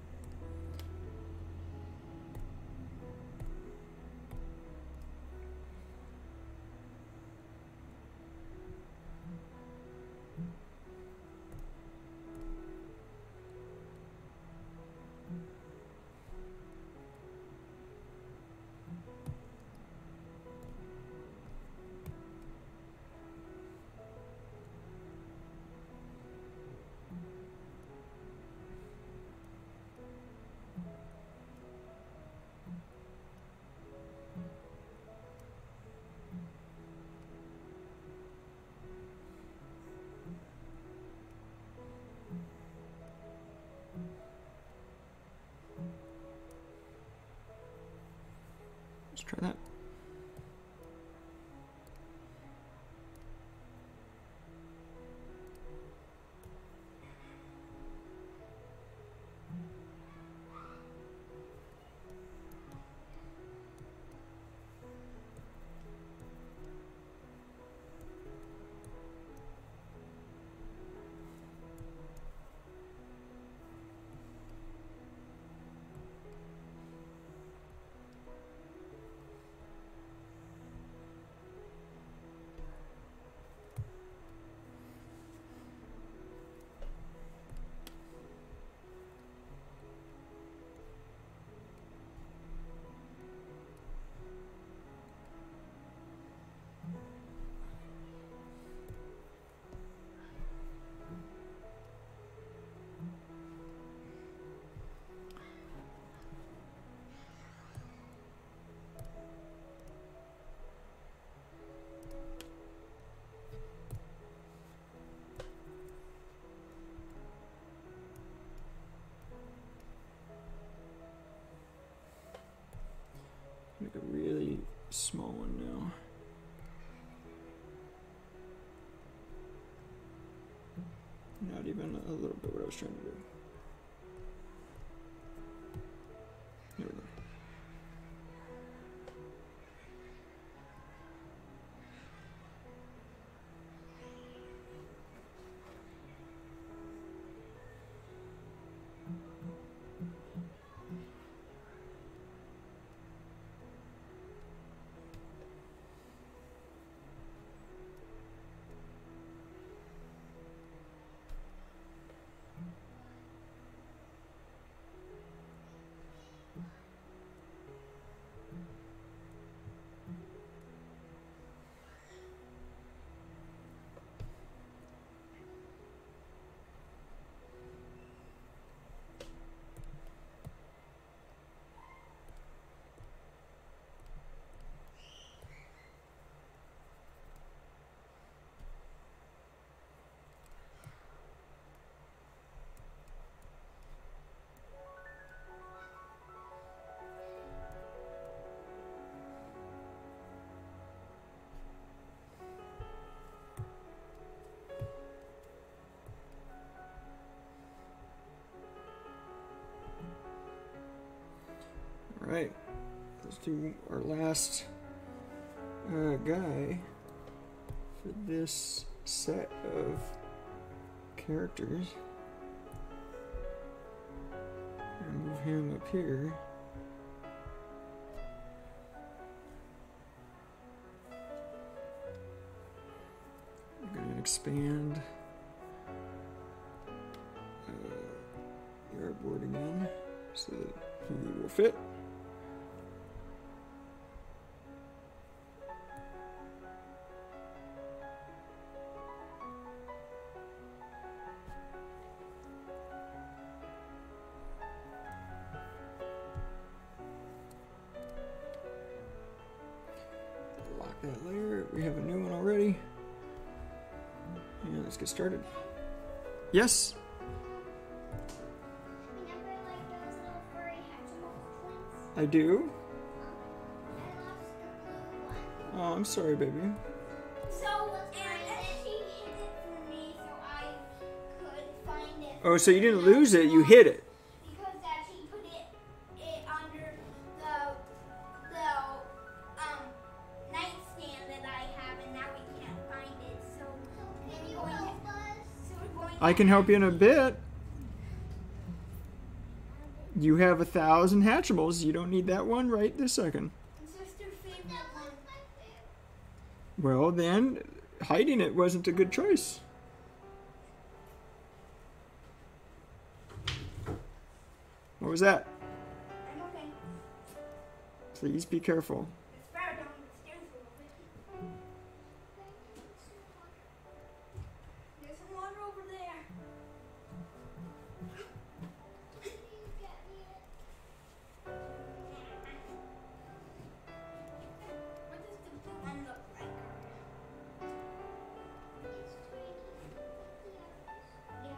S1: Let's try that. Make a really small one now. Not even a little bit what I was trying to do. There we go. Alright, let's do our last guy for this set of characters. I'm gonna move him up here. I'm gonna expand the artboard again so that he will fit. That layer. We have a new one already. And let's get started. Yes?
S3: Happy
S1: I do?
S3: I lost the blue one.
S1: Oh, I'm sorry, baby.
S3: So, and she hid it for me so I could find it.
S1: Oh, so you didn't lose it, you hid it.
S3: Because that she put it under the nightstand that I have, and now we can't find it. So we're going
S1: I can help you in a bit. You have 1,000 Hatchimals. You don't need that one right this second.
S3: It's just your favorite one.
S1: Well, then, hiding it wasn't a good choice. What was that?
S3: I'm okay.
S1: Please be careful.
S3: It's better down the stairs a little bit. There's some water over there. Can you get me it? What does the blue one look like? It's tiny. Yeah.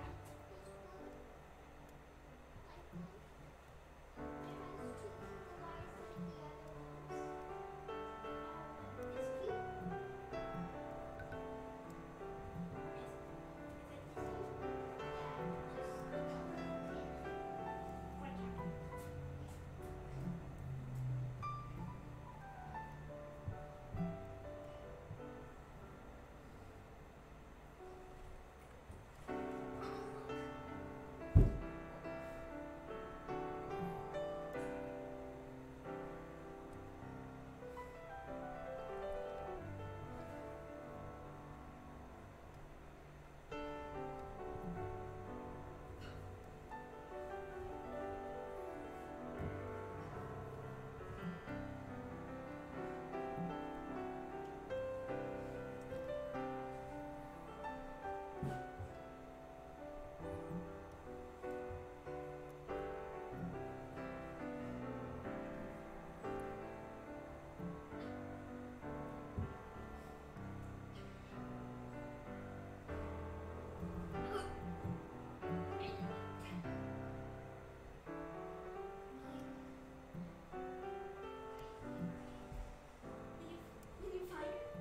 S3: Did you find it?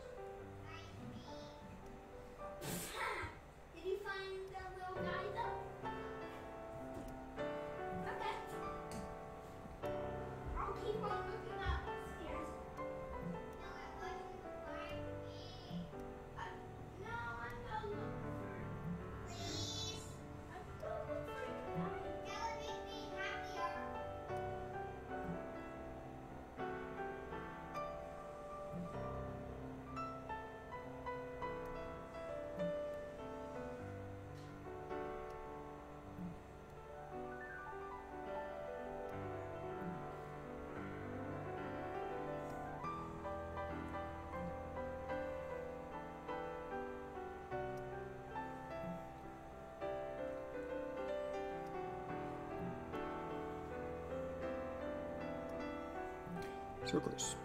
S3: Did you find the little guy though? Okay. I'll keep on looking upstairs. No, I want you to find me. No, I'm gonna look for. Please. I'm gonna look for you guys. That would make me happier.
S1: So close.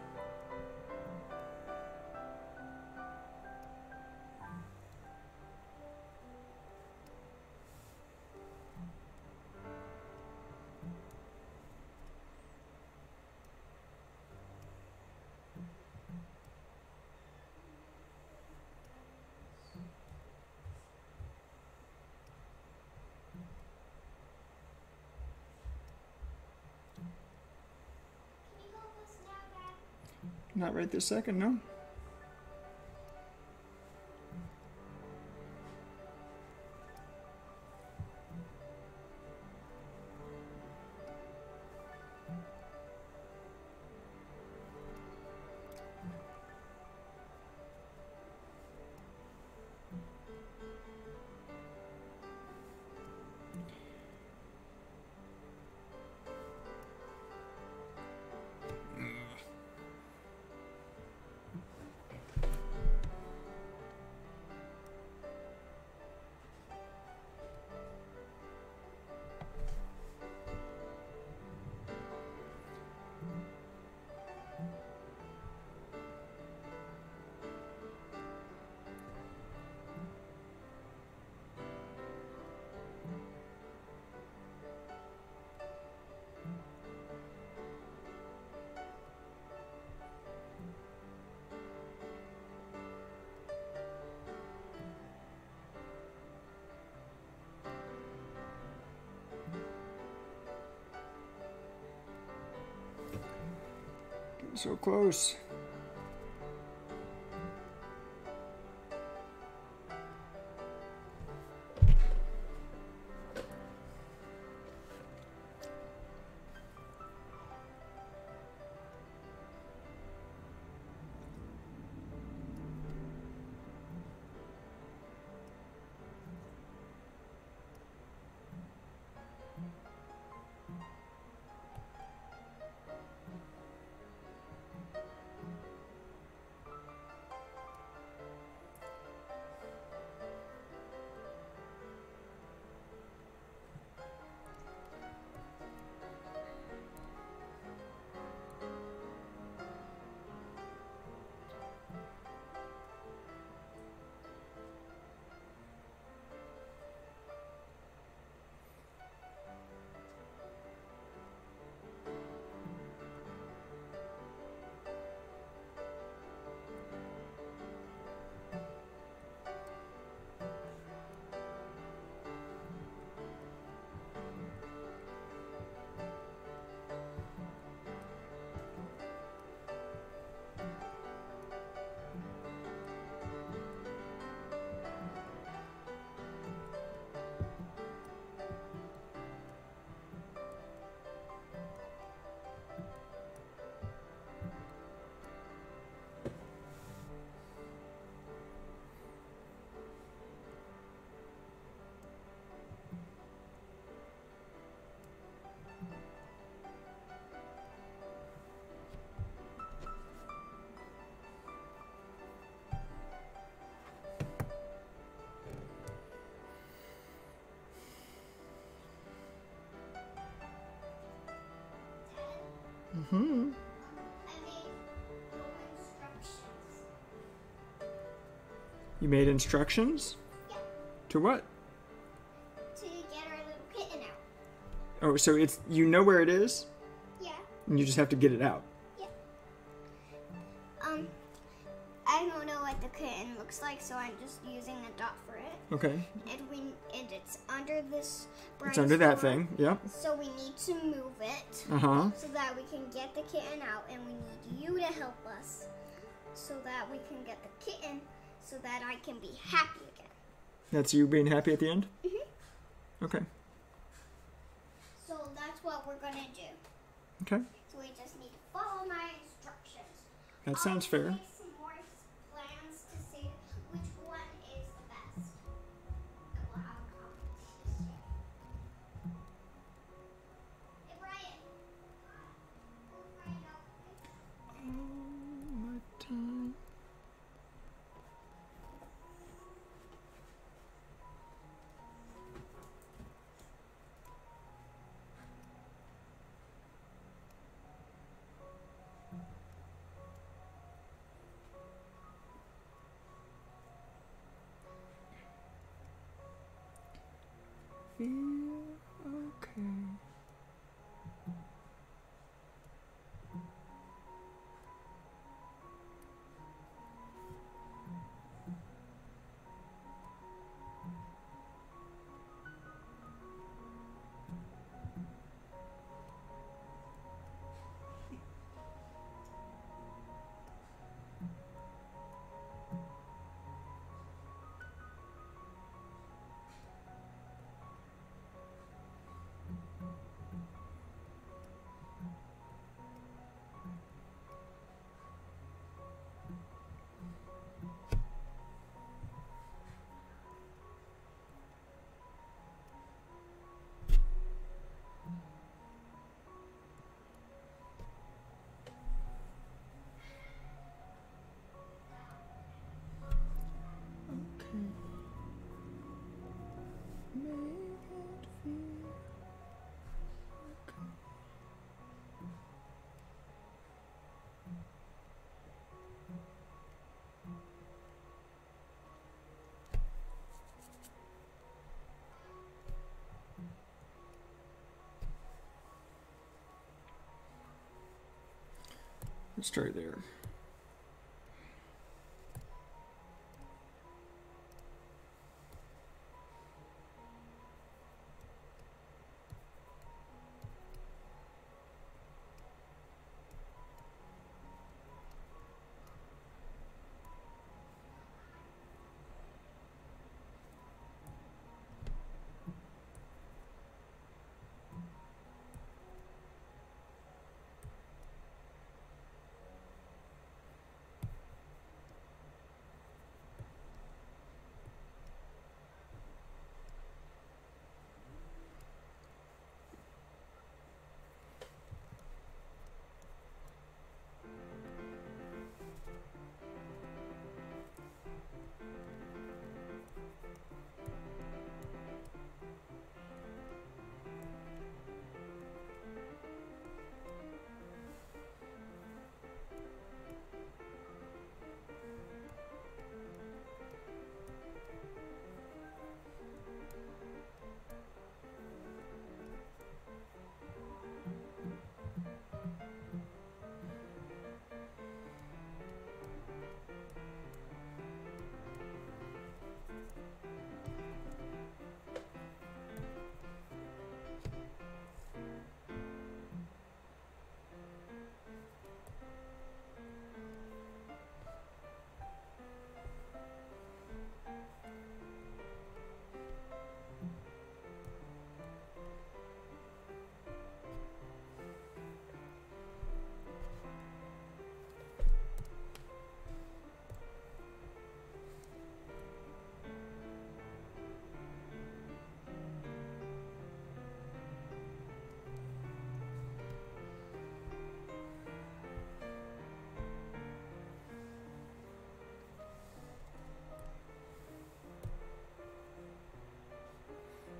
S3: Can you help us now, Dad?
S1: Not right this second, no. So close.
S3: I made no instructions.
S1: You made instructions?
S3: Yeah.
S1: To what?
S3: To get our little kitten out.
S1: Oh, so it's you know where it is,
S3: Yeah.
S1: and you just have to get it out.
S3: I don't know what the kitten looks like, so I'm just using a dot for it.
S1: Okay.
S3: And it's under this bright
S1: It's under that
S3: star.
S1: thing. Yep.
S3: So we need to move it
S1: Uh-huh.
S3: so that we can get the kitten out, and we need you to help us so that we can get the kitten so that I can be happy again.
S1: That's you being happy at the end?
S3: Mhm.
S1: Okay.
S3: So that's what we're gonna do.
S1: Okay.
S3: So we just need to follow my instructions.
S1: That sounds
S3: I'll
S1: fair.
S3: make some more plans to see which one is the best. And we'll have a competition. Hey Brian, we'll find out.
S1: Oh, my time. Feel okay. Okay. Make it feel okay. Let's try there.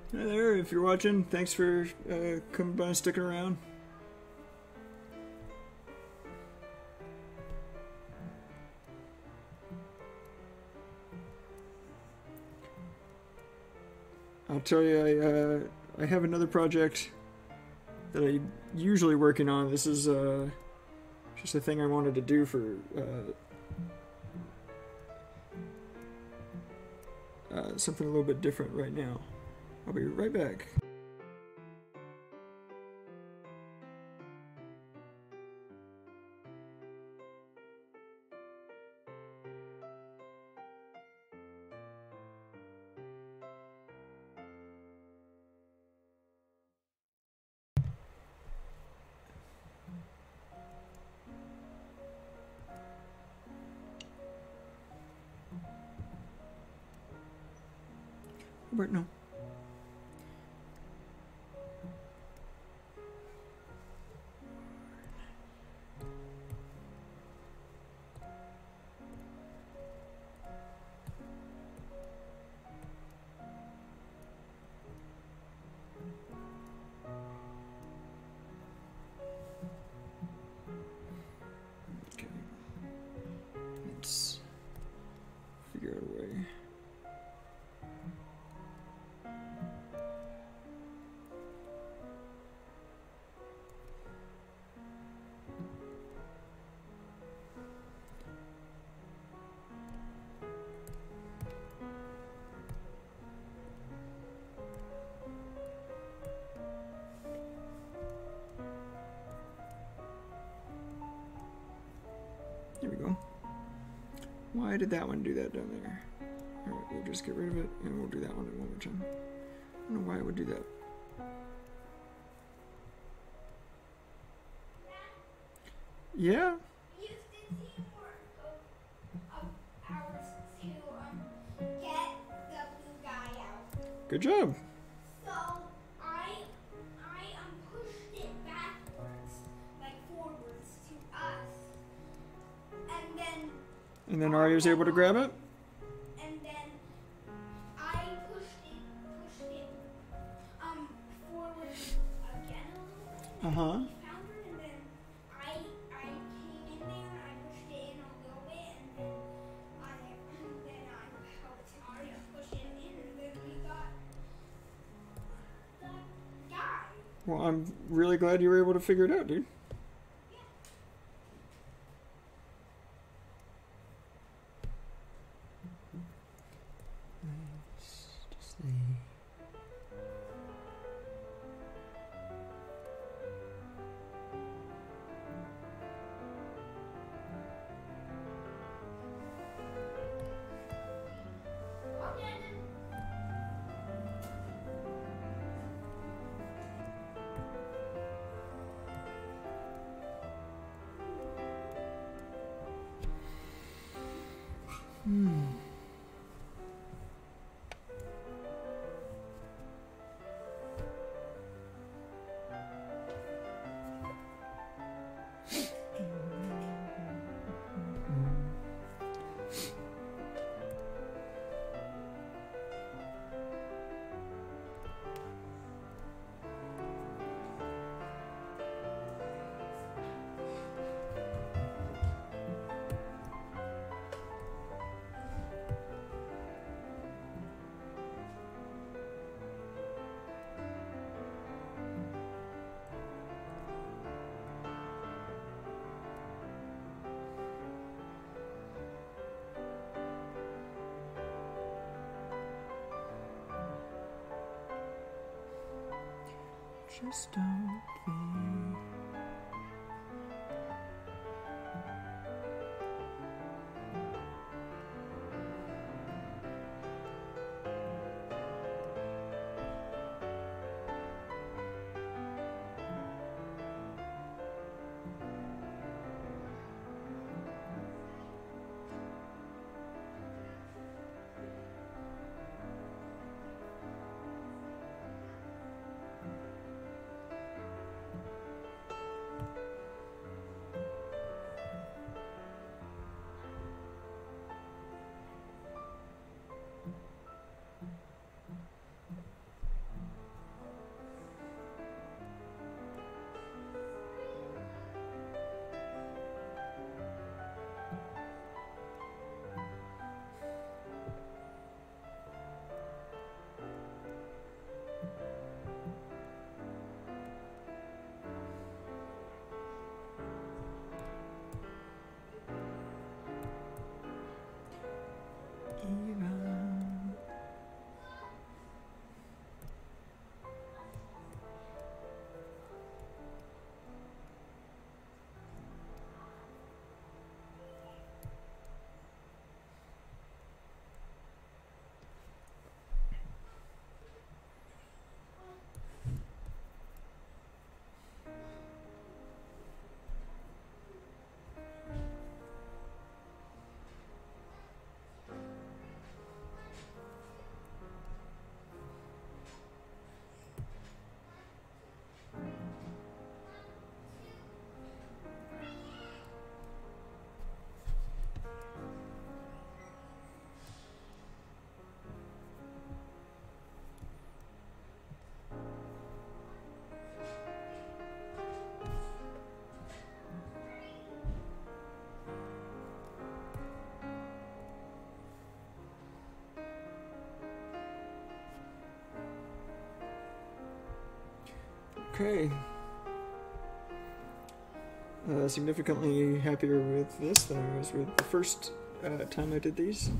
S1: Hi there, if you're watching, thanks for coming by and sticking around. I'll tell you, I have another project that I'm usually working on. This is just a thing I wanted to do for something a little bit different right now. I'll be right back. Robert, no. Okay. Let's figure out a way. There we go. Why did that one do that down there? Alright, we'll just get rid of it and we'll do that one more time. I don't know why it would do that. Yeah?
S3: We used the teamwork of ours to get the blue guy out.
S1: Good job.
S3: So I pushed it backwards, like forwards to us,
S1: And then Arya was able to grab it?
S3: and then I pushed it forward again a little bit.
S1: Uh-huh.
S3: He found her, and then I came in there, I pushed it in a little bit, and then I helped Arya push it in, and then we got the guy.
S1: Well, I'm really glad you were able to figure it out, dude. Just don't think. Okay. Significantly happier with this than I was with the first time I did these.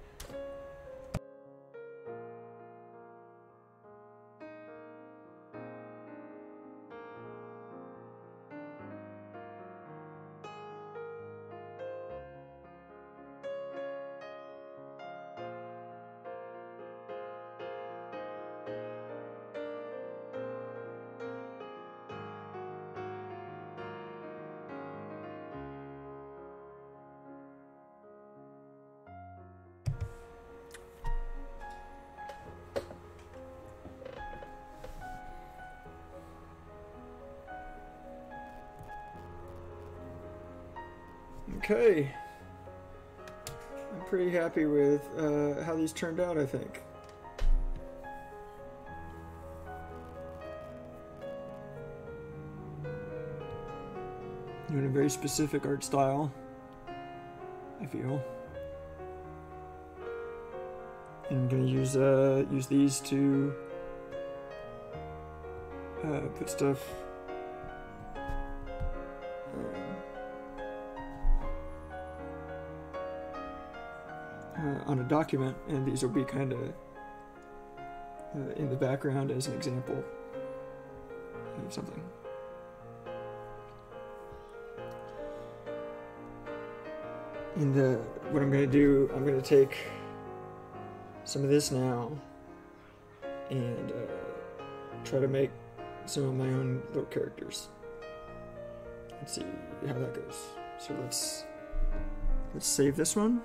S1: Okay. I'm pretty happy with how these turned out, I think. Doing a very specific art style, I feel. And I'm gonna use these to put stuff on a document, and these will be kind of in the background as an example of something. And what I'm going to do, I'm going to take some of this now and try to make some of my own little characters. Let's see how that goes. So let's save this one.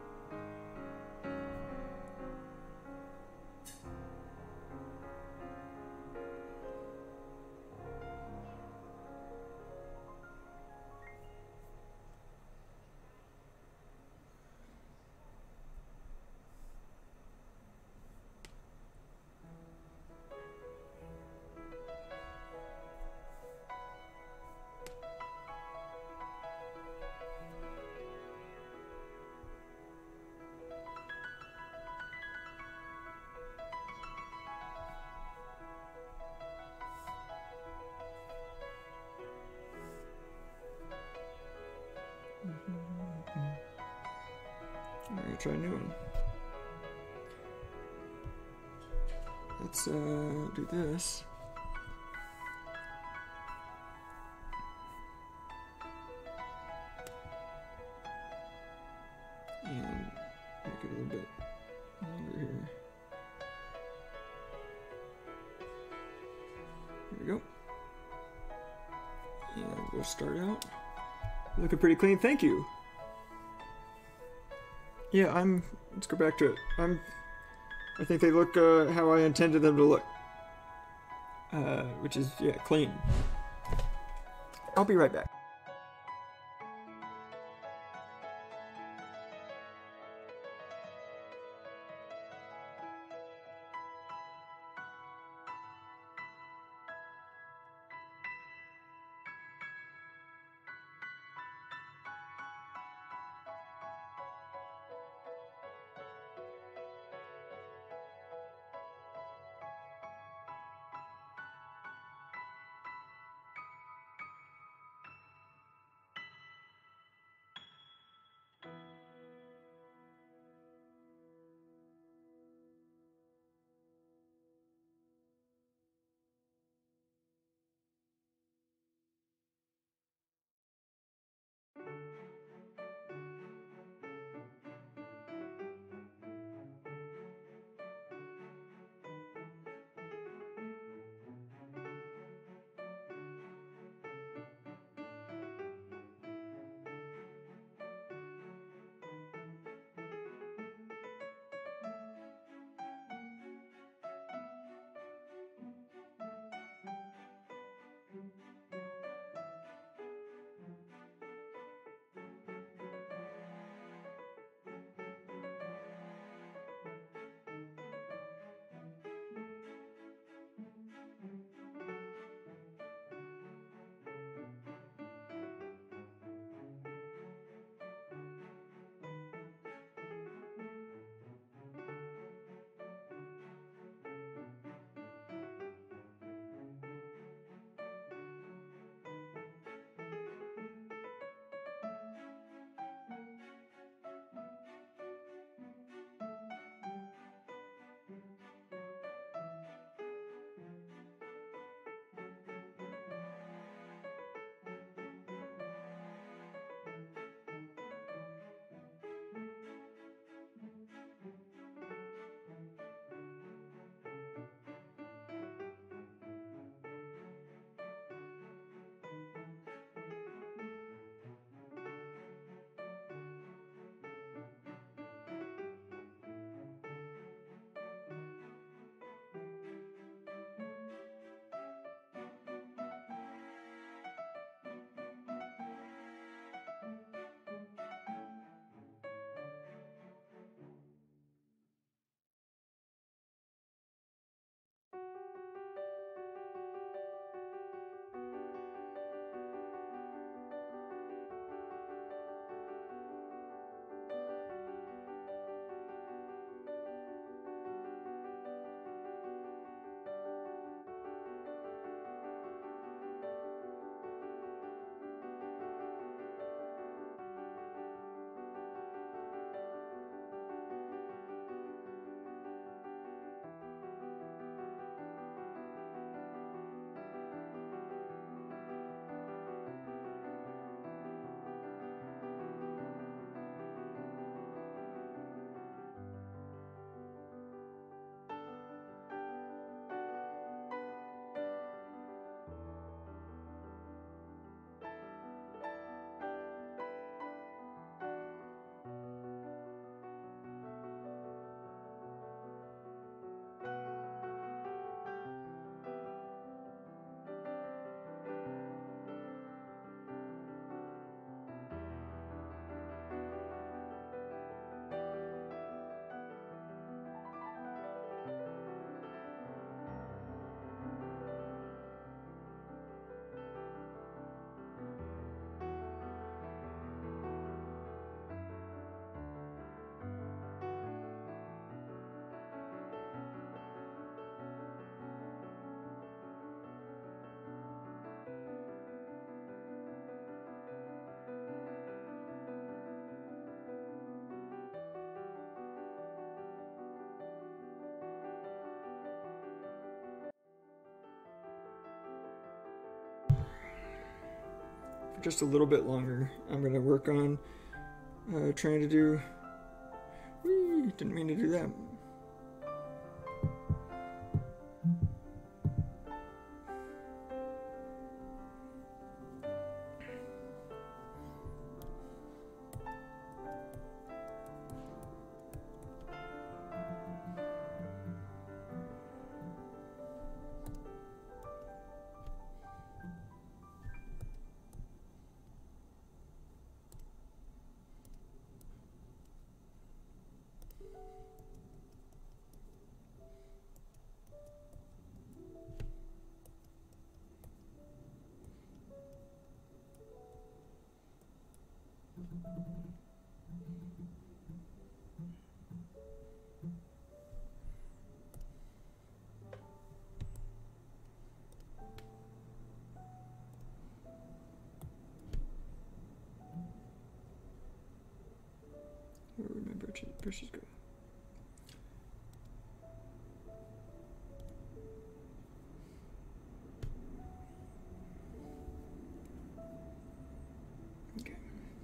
S1: Alright, try a new one. Let's do this. And make it a little bit longer here. There we go. And we'll start out. Looking pretty clean, thank you. Yeah, let's go back to it. I think they look how I intended them to look. Which is, yeah, clean. I'll be right back. just a little bit longer. I'm going to work on trying to do... Whee! Didn't mean to do that. Where would my brushes go? Okay.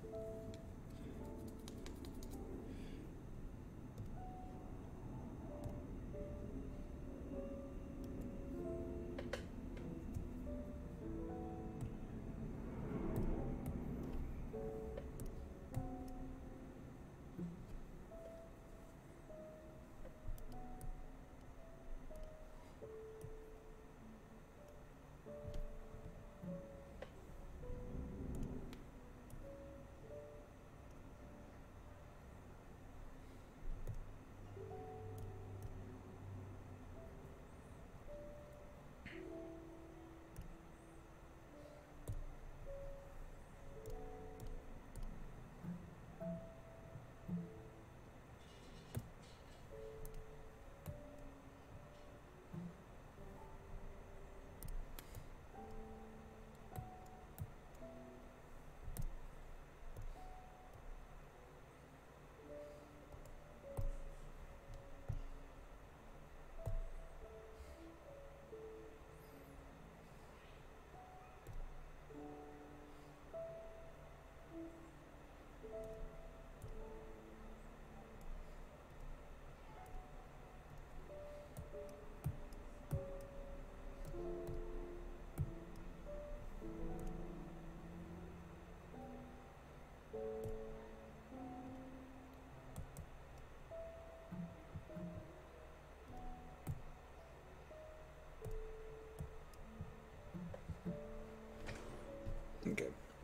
S1: Okay.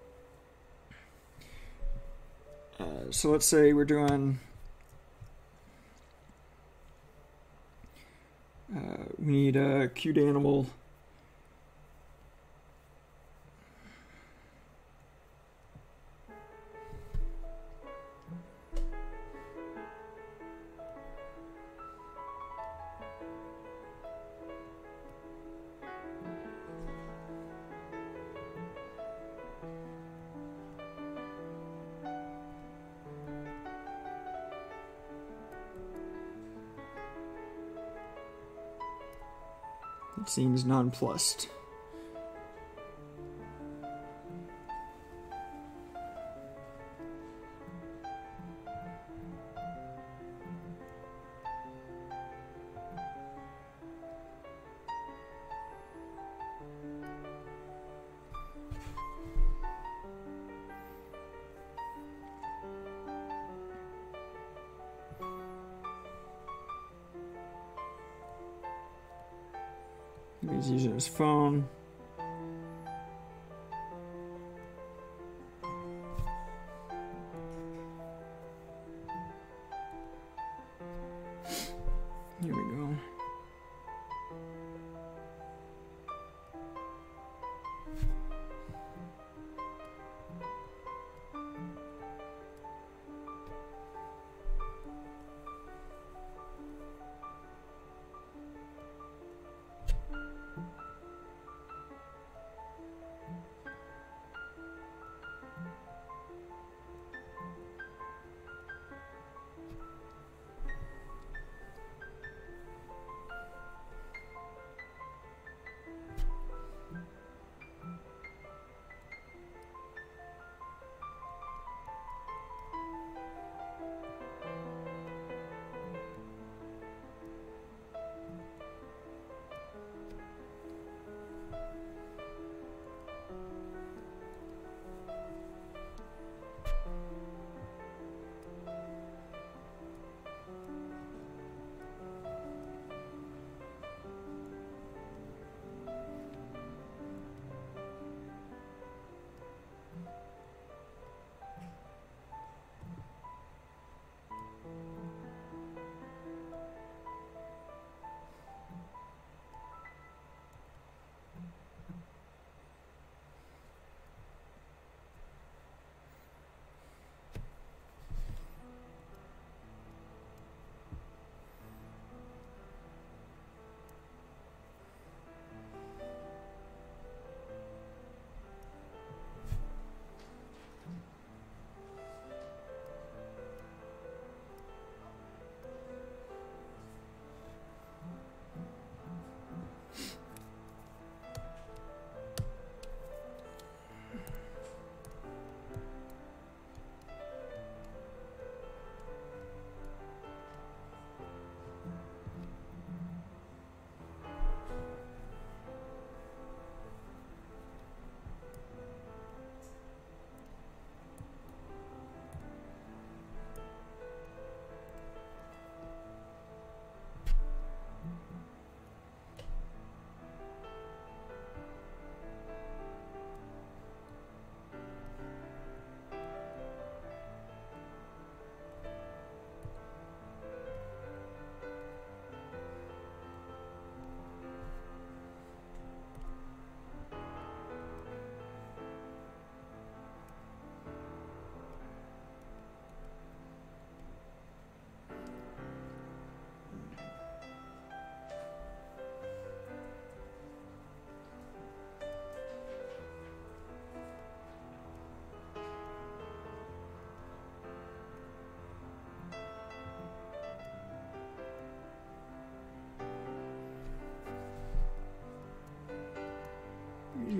S1: So let's say we're doing... we need a cute animal. It seems nonplussed. He's using his phone. Here we go.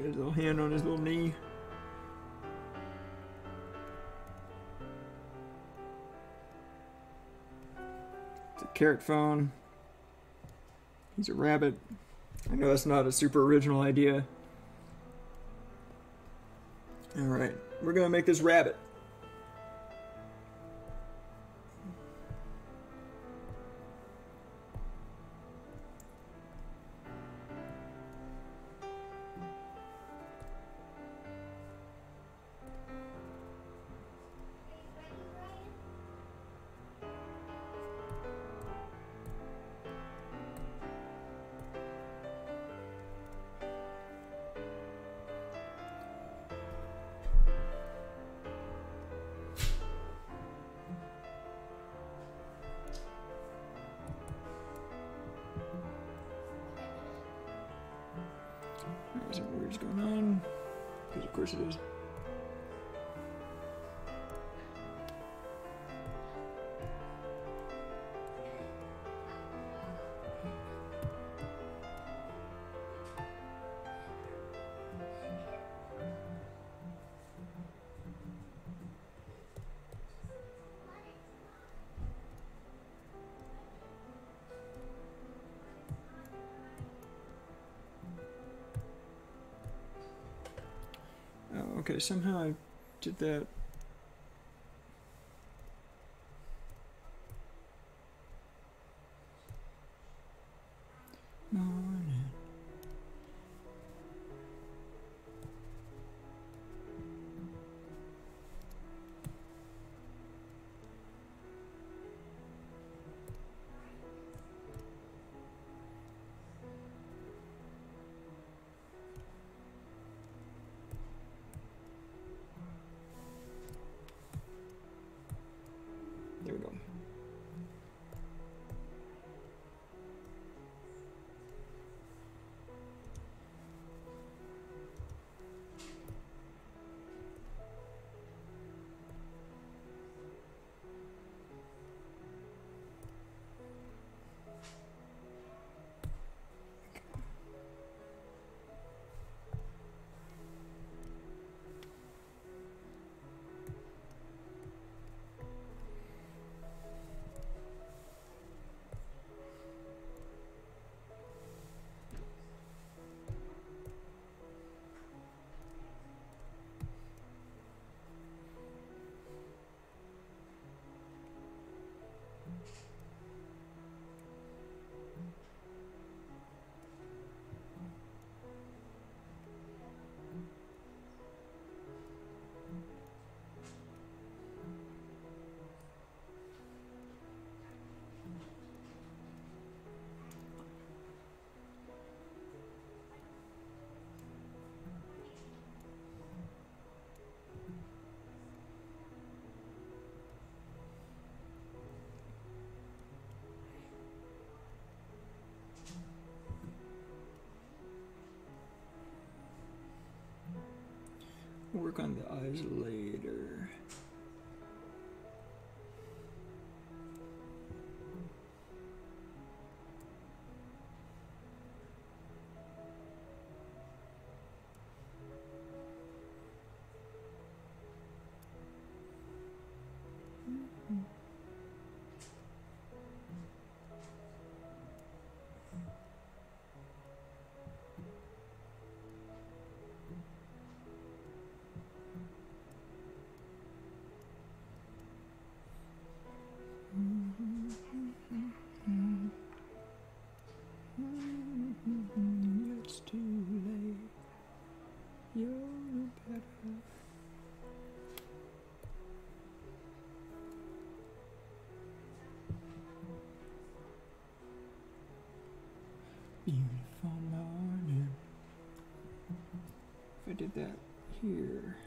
S1: his little hand on his little knee. It's a carrot phone. He's a rabbit. I know that's not a super original idea. Alright, we're gonna make this rabbit. There's something weird's going on. Because of course it is. Oh, okay, somehow I did that. Morning. There we go. We'll work on the eyes later. It's too late. You're better. Beautiful morning. If I did that here.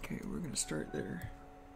S1: Okay, we're gonna start there.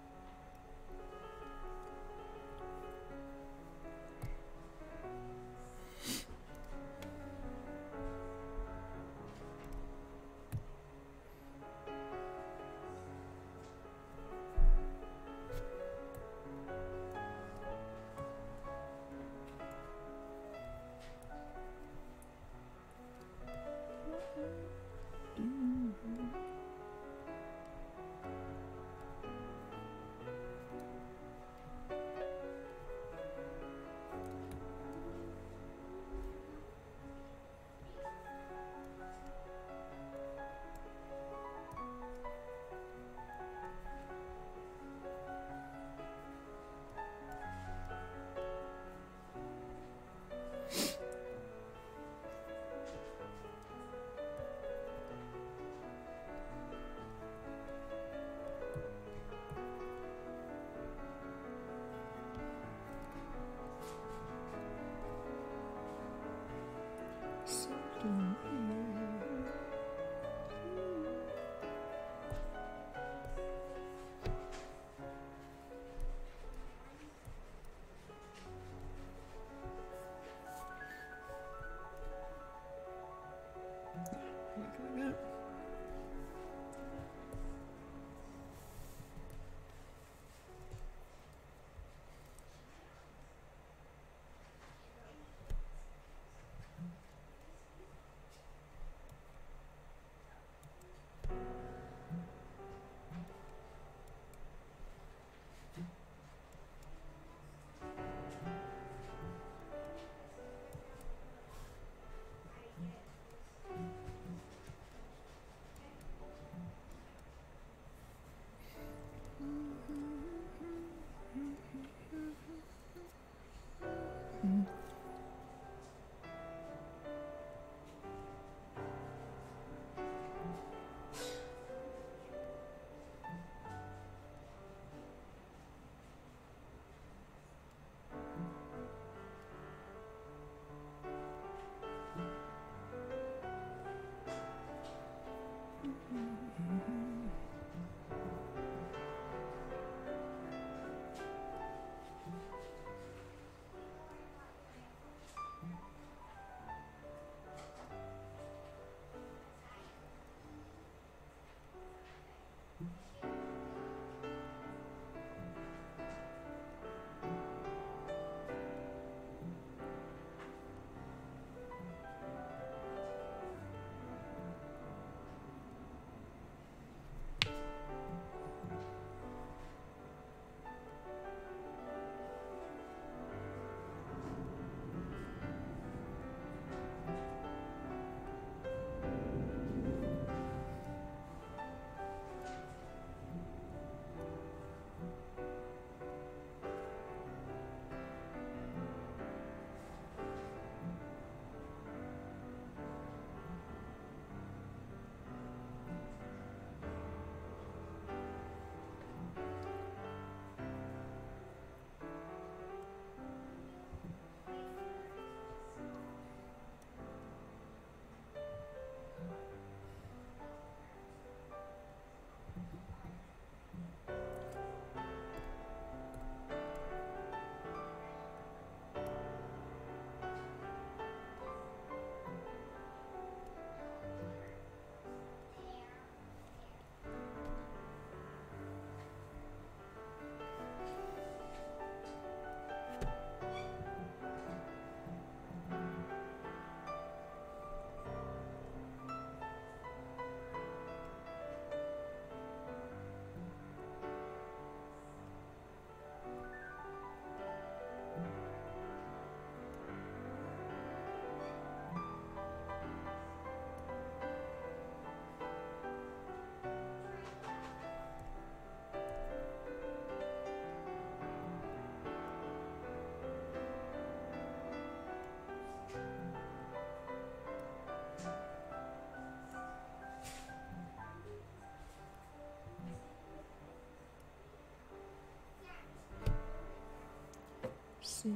S4: see.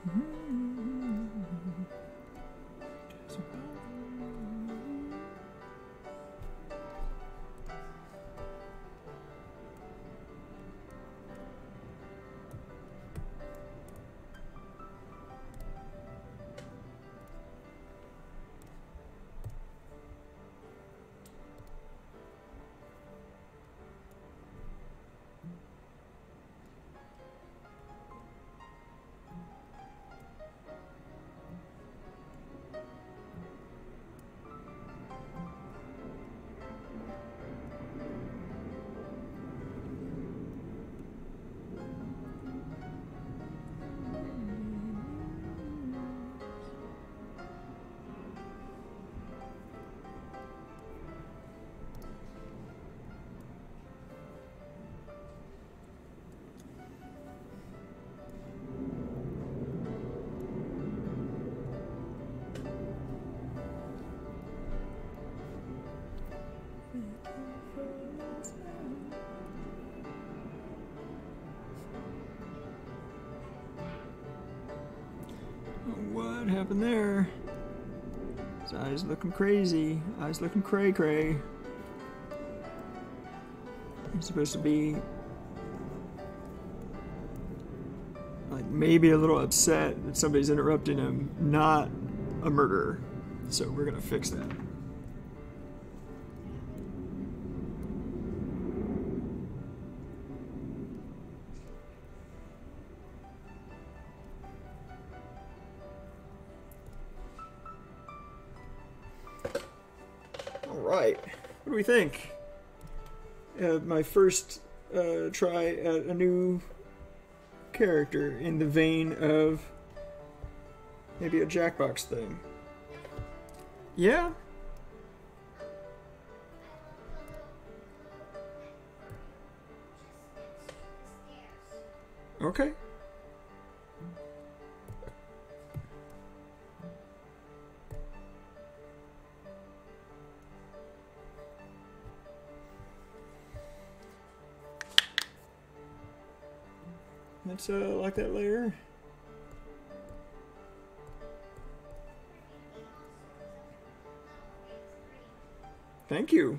S1: What happened there? His eyes looking crazy. Eyes looking cray-cray. He's supposed to be like maybe a little upset that somebody's interrupting him, not a murderer. So we're gonna fix that. Alright, what do we think? My first try at a new character in the vein of maybe a Jackbox thing. Yeah? Okay. Let's lock that layer. Thank you.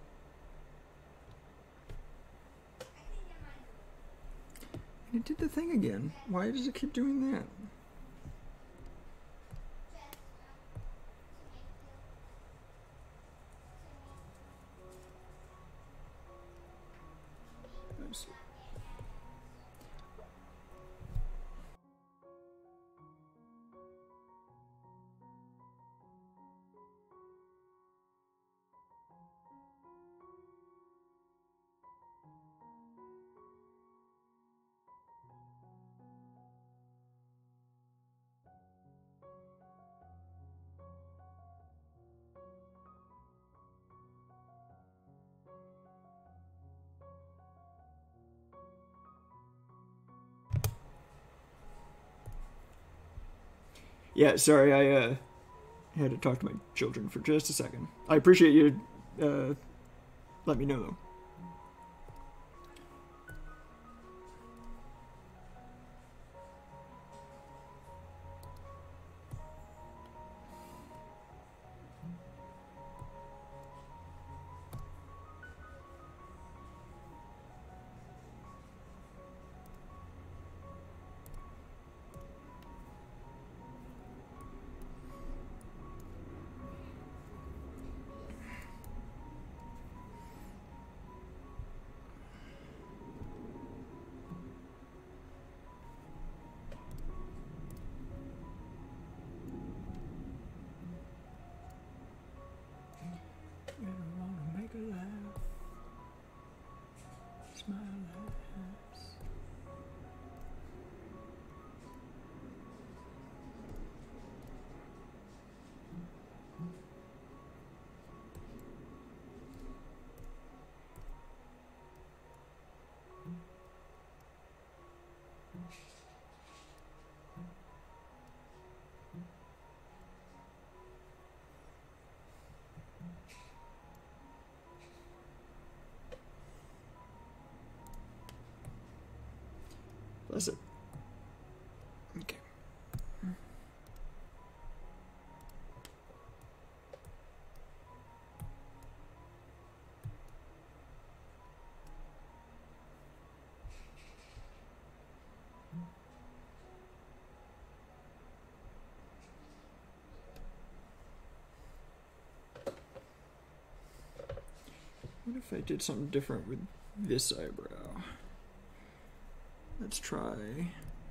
S1: And it did the thing again. Why does it keep doing that? Oops. Yeah, sorry, I had to talk to my children for just a second. I appreciate you let me know, though. if I did something different with this eyebrow. Let's try.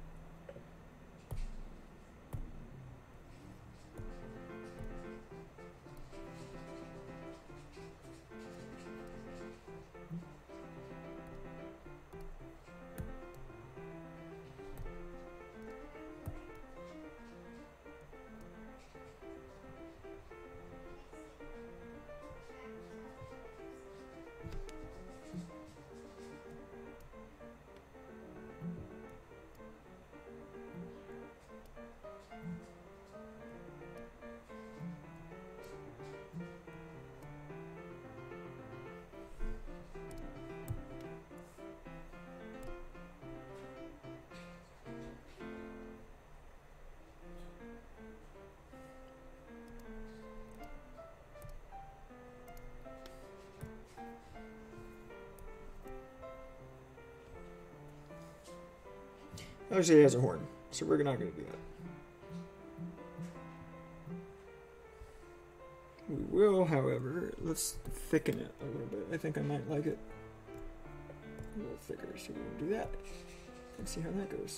S1: Actually, he has a horn, so we're not going to do that. We will, however, let's thicken it a little bit. I think I might like it a little thicker, so we'll do that and see how that goes.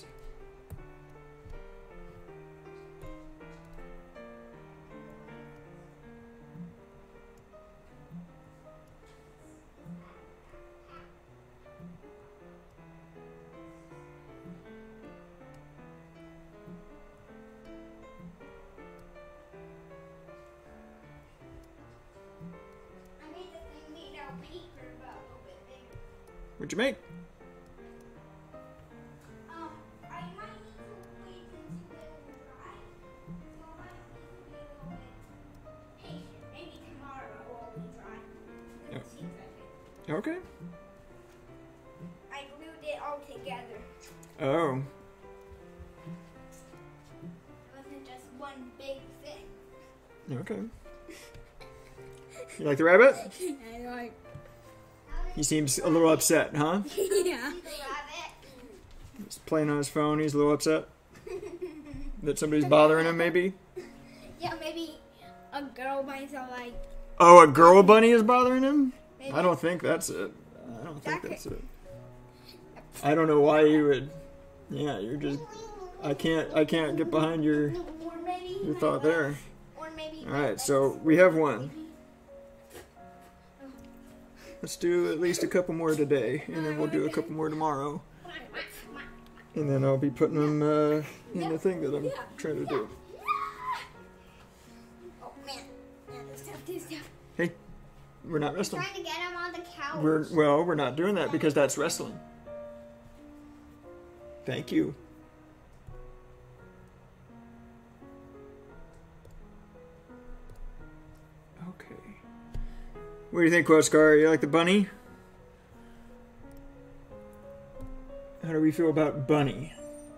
S1: What'd you make?
S3: I might need to wait until it will dry. So I might need to be a little bit patient. Maybe tomorrow it will be dry.
S1: Yep.
S3: See if I can.
S1: Okay.
S3: I glued it all together.
S1: Oh.
S3: It wasn't just one big thing.
S1: Okay. You like the rabbit?
S3: I like.
S1: He seems a little upset, huh?
S3: Yeah.
S1: He's playing on his phone. He's a little upset that somebody's bothering him, maybe.
S3: Yeah, maybe a girl might say like.
S1: Oh, a girl bunny is bothering him?
S3: Maybe.
S1: I don't think that's it. I don't think
S3: That
S1: that's it. I don't know why you would. Yeah, you're just. I can't get behind your
S3: Or maybe.
S1: your thought there.
S3: Or maybe.
S1: All right, so we have one. Let's do at least a couple more today, and then we'll do a couple more tomorrow. And then I'll be putting them in the thing that I'm trying to do.
S3: Oh man, this stuff.
S1: Hey, we're not wrestling.
S3: Trying to get him on the couch.
S1: We're not doing that because that's wrestling. Thank you. Okay. What do you think, Quoscar? You like the bunny? How do we feel about bunny?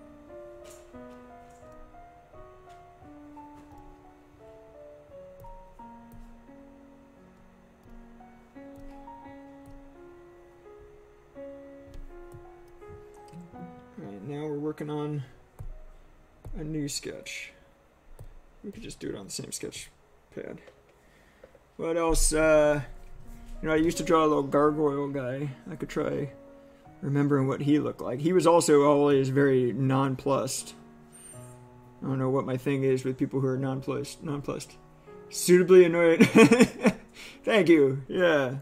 S1: Alright, now we're working on a new sketch. We could just do it on the same sketch pad. What else? You know, I used to draw a little gargoyle guy. I could try remembering what he looked like. He was also always very nonplussed. I don't know what my thing is with people who are nonplussed. Suitably annoyed. Thank you. Yeah.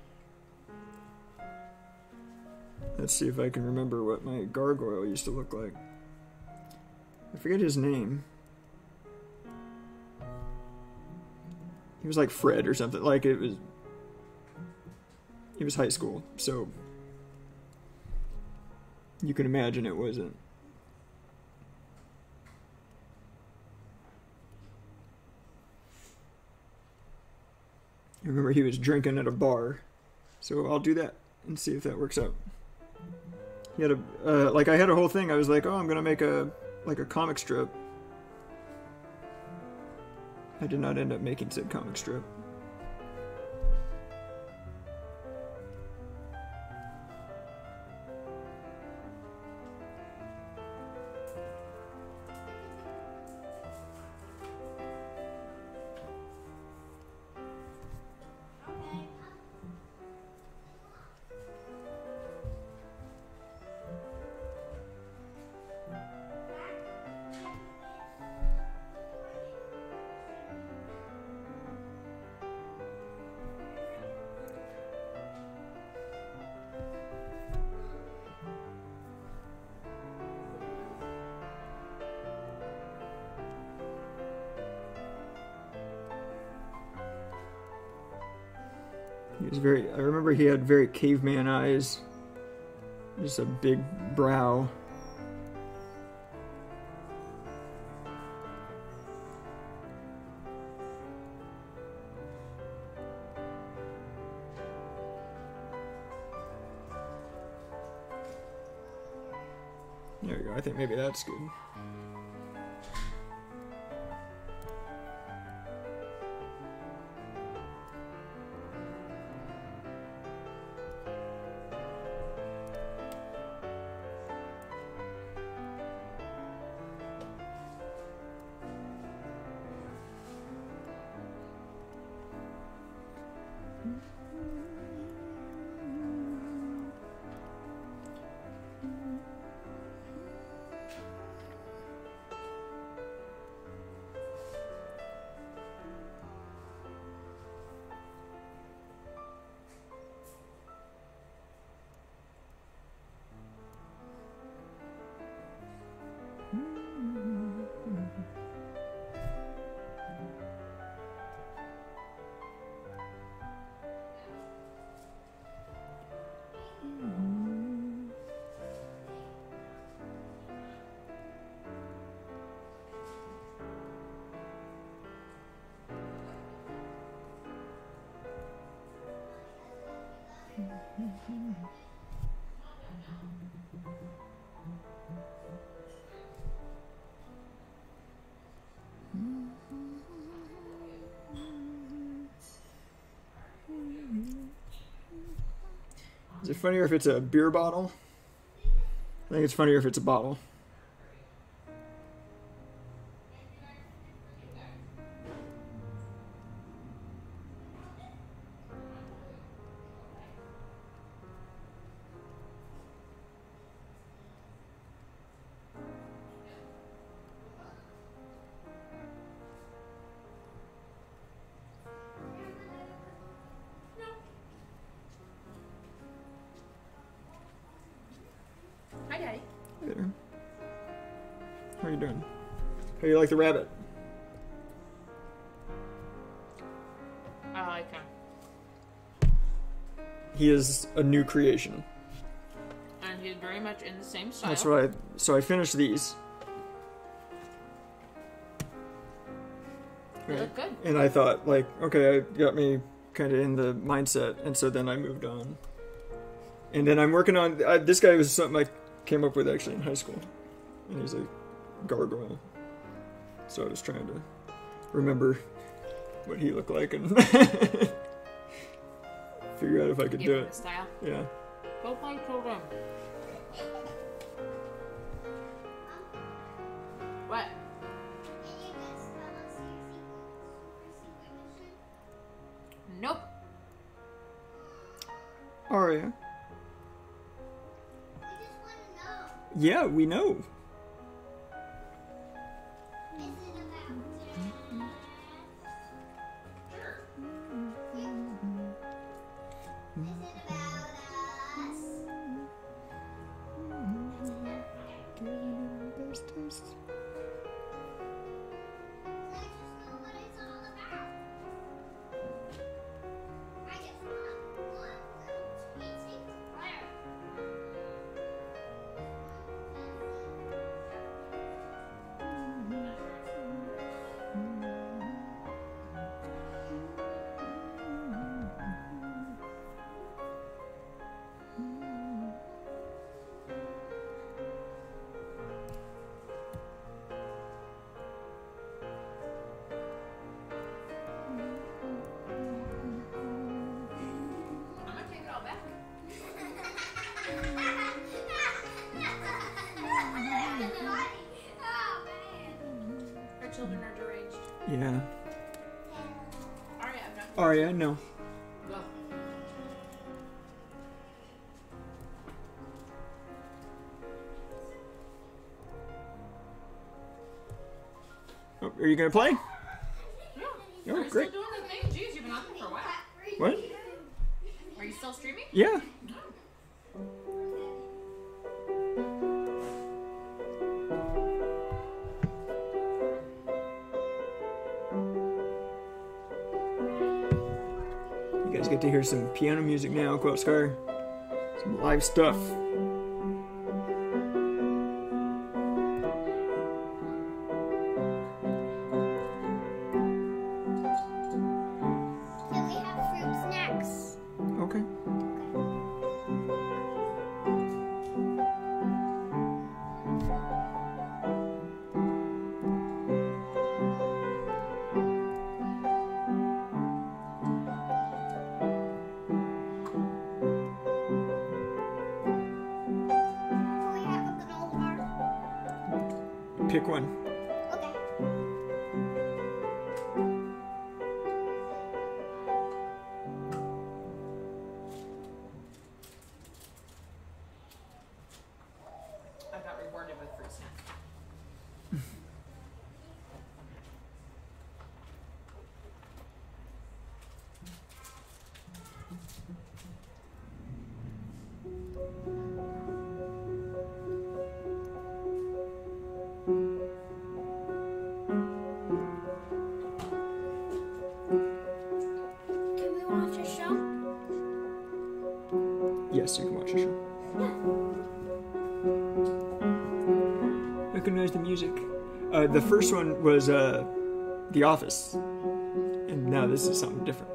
S1: Let's see if I can remember what my gargoyle used to look like. I forget his name. He was like Fred or something. Like it was. He was high school, so you can imagine it wasn't. I remember he was drinking at a bar, so I'll do that and see if that works out. He had a like I had a whole thing. I was like, oh, I'm gonna make a comic strip. I did not end up making said comic strip. He was very. I remember he had very caveman eyes. Just a big brow. There we go. I think maybe that's good. Is it funnier if it's a beer bottle? I think it's funnier if it's a bottle.
S2: Hi, Daddy.
S1: Hey there. How are you doing? How do you like the rabbit?
S2: I like him.
S1: He is a new creation.
S2: And he's very much in the same style.
S1: That's right. So I finished these.
S2: They look good.
S1: And I thought, like, okay, it got me kind of in the mindset, and so then I moved on. And then I'm working on this guy was something I came up with actually in high school, and he's a gargoyle. So I was trying to remember what he looked like and figure out if I could do it.
S2: Style.
S1: Yeah.
S2: Go play children. What?
S3: Can you guys tell us your super secret mission?
S2: Nope.
S1: Aria.
S3: We just want to know.
S1: Yeah, we know.
S3: Is it about Dad? Sure. Is it about us? I just know what it's all about. I just want one little sweet player.
S2: I'm gonna take it all back.
S3: Oh man.
S2: Our children are deranged.
S1: Yeah.
S2: Aria, I'm not.
S1: Aria, no.
S2: Go.
S1: Oh, are you gonna play?
S2: Yeah.
S1: Oh,
S2: Are you
S1: great.
S2: still doing the thing? Jeez, you've been on there for a while.
S1: What?
S2: Are you still streaming?
S1: Yeah. You guys get to hear some piano music now, Quilt Scar. Some live stuff.
S3: Can we have fruit snacks?
S1: Okay.
S3: Can we have a granola bar?
S1: Pick one.
S3: Okay.
S2: I got rewarded with fruit snacks.
S3: Can we watch a show?
S1: Yes, you can watch the show. Recognize the music. The first one was The Office, and now this is something different.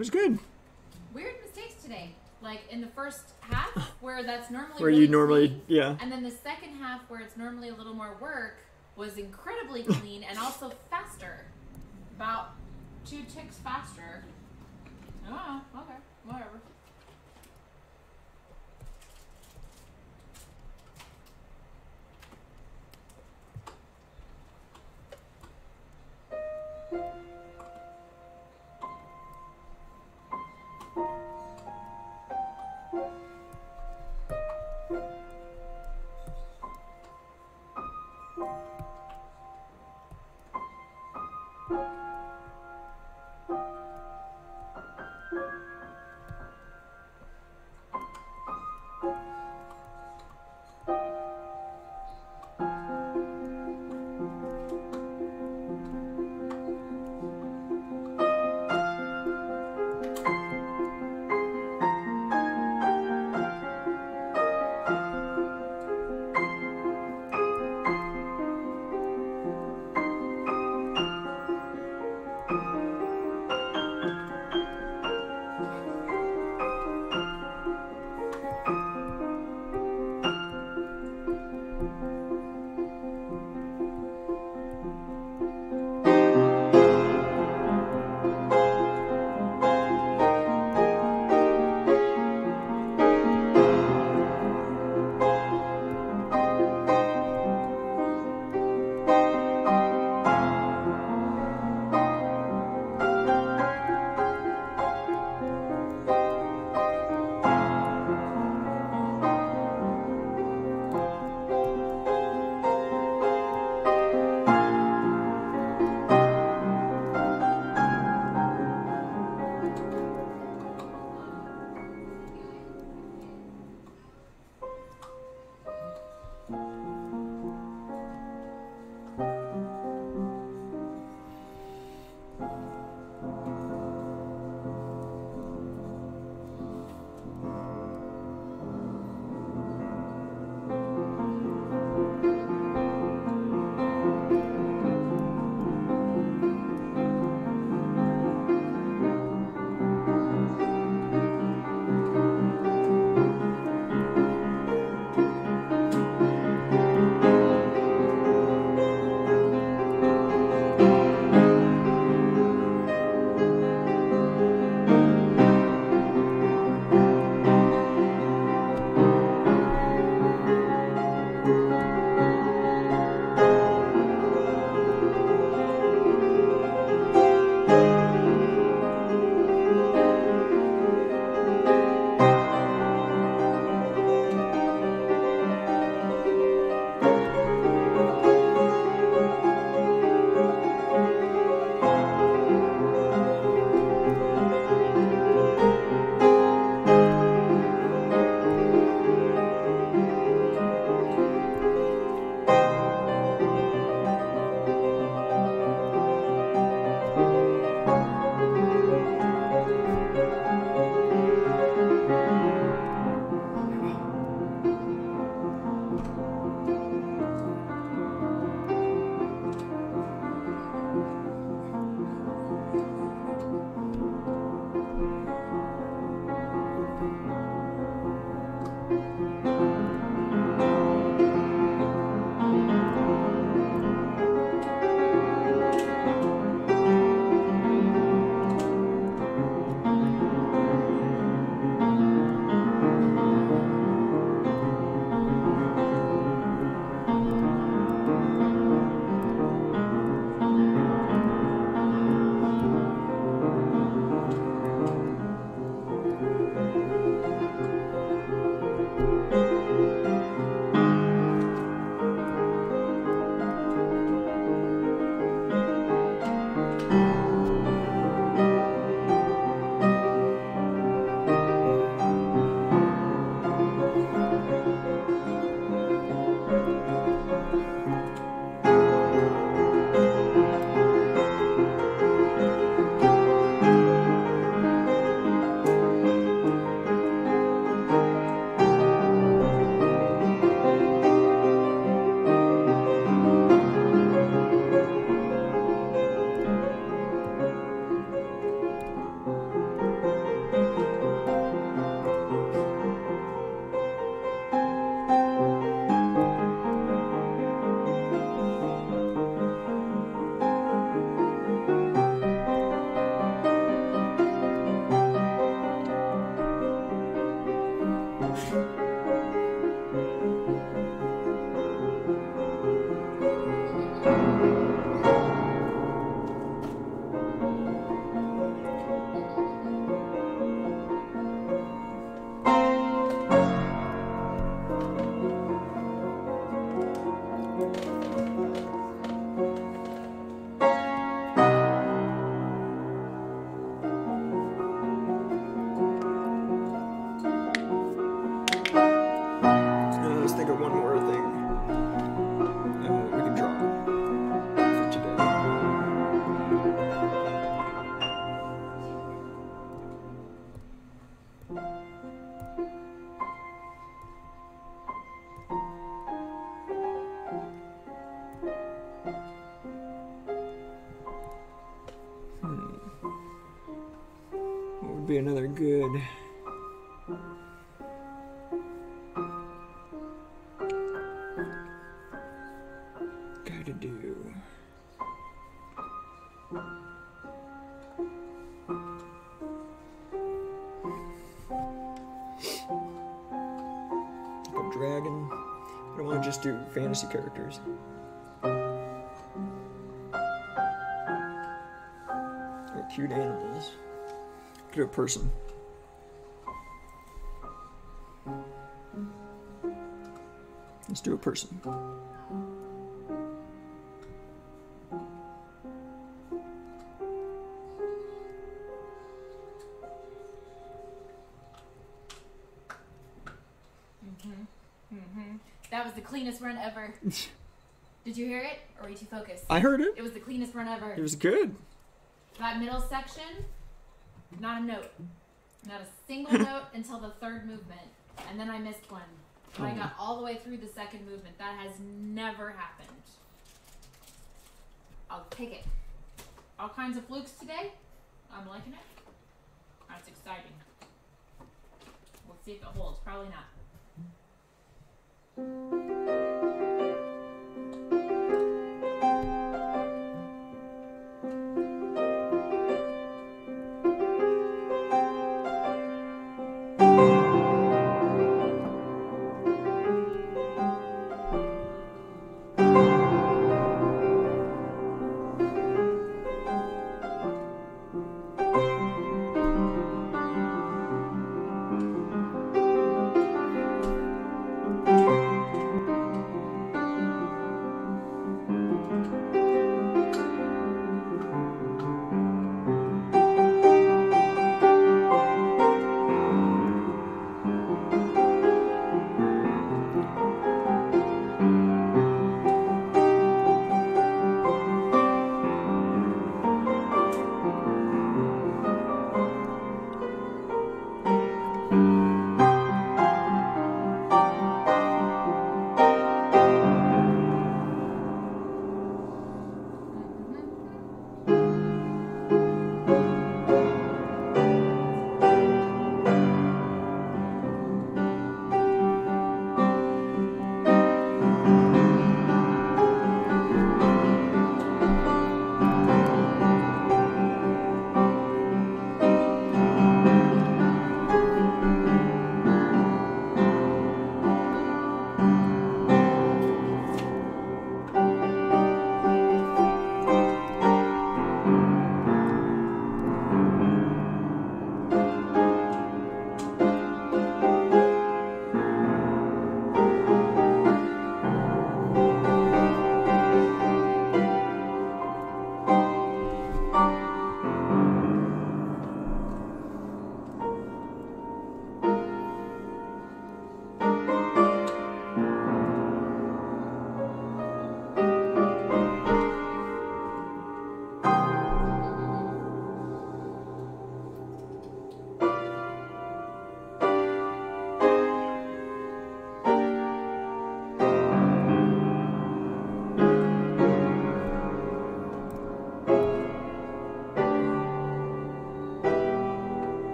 S1: was good.
S2: Weird mistakes today. Like in the first half, where that's normally
S1: Where
S2: really
S1: you normally,
S2: clean,
S1: yeah.
S2: and then the second half, where it's normally a little more work, was incredibly clean and also faster. About 2 ticks faster. Oh, okay, whatever.
S1: be another good guy to do. Like a dragon. I don't want to just do fantasy characters. Or cute animals. Could do a person. Let's do a person.
S2: That was the cleanest run ever. Did you hear it? Or were you too focused?
S1: I heard it.
S2: It was the cleanest run ever.
S1: It was good.
S2: That middle section, not a note. Not a single note until the third movement. And then I missed one. But I got all the way through the second movement. That has never happened. I'll take it. All kinds of flukes today. I'm liking it. That's exciting. We'll see if it holds. Probably not.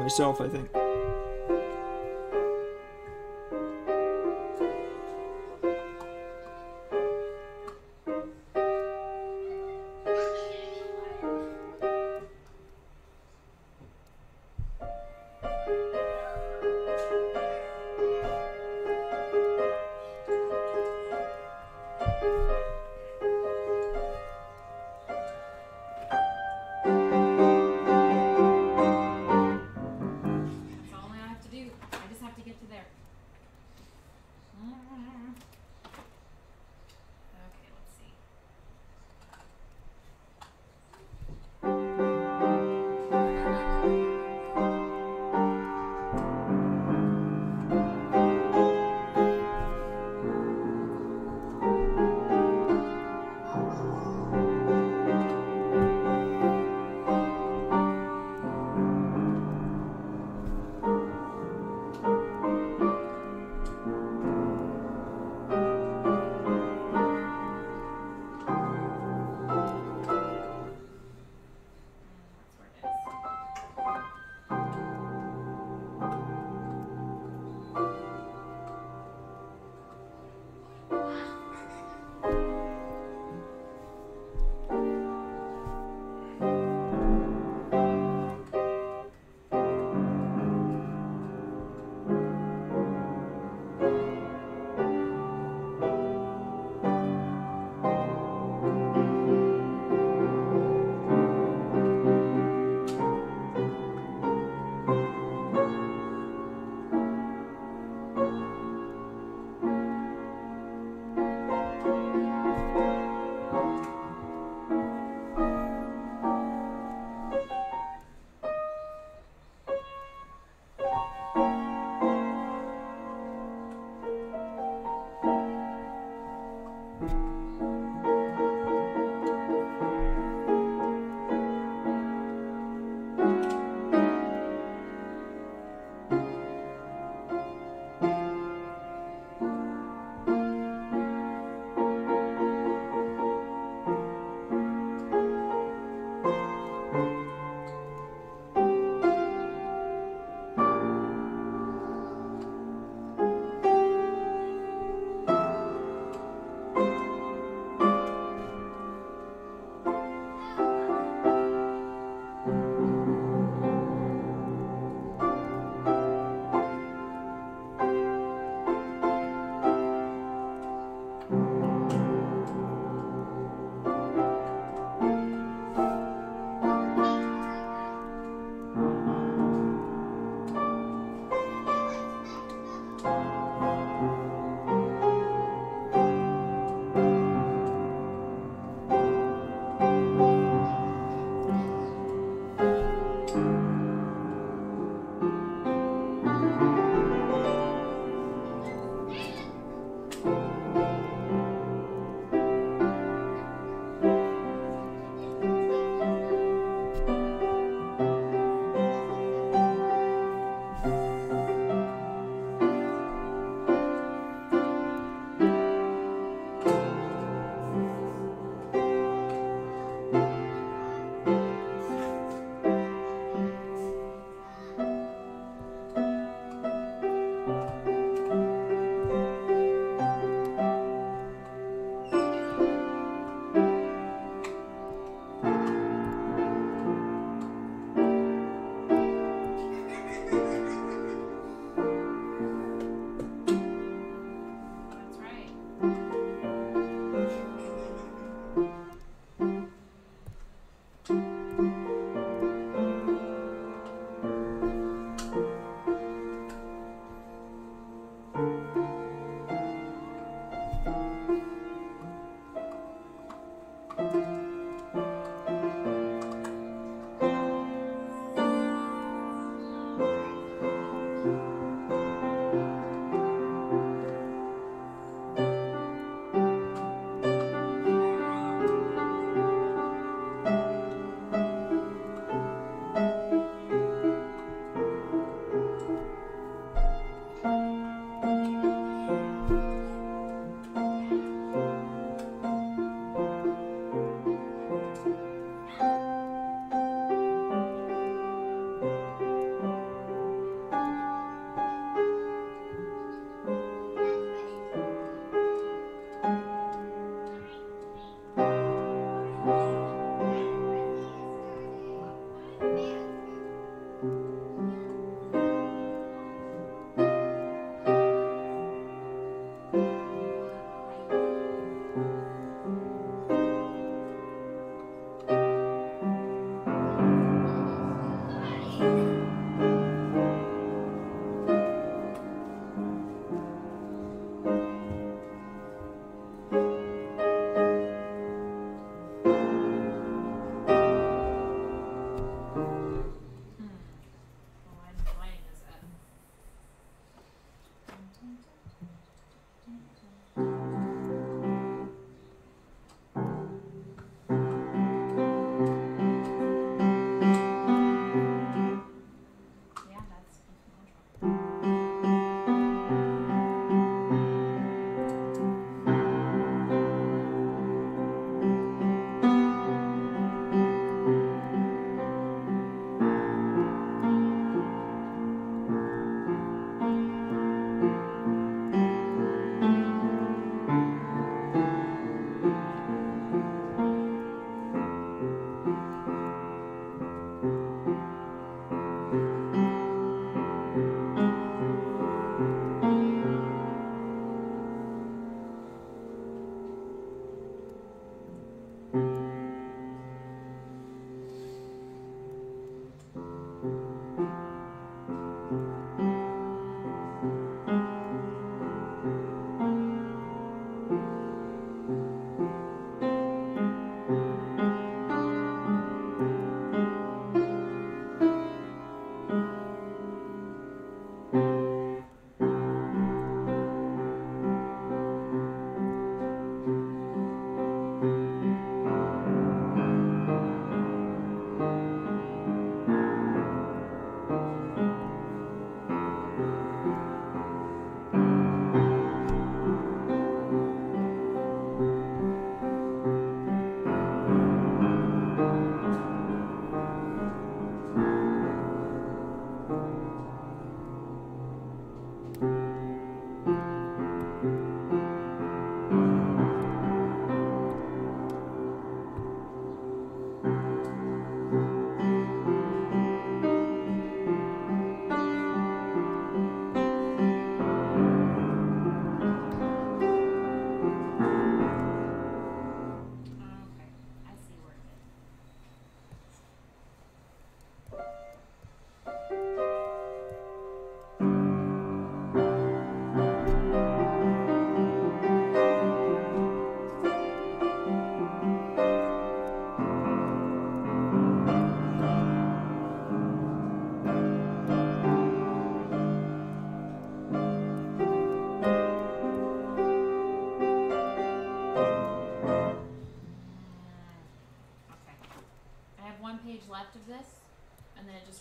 S1: myself, I think.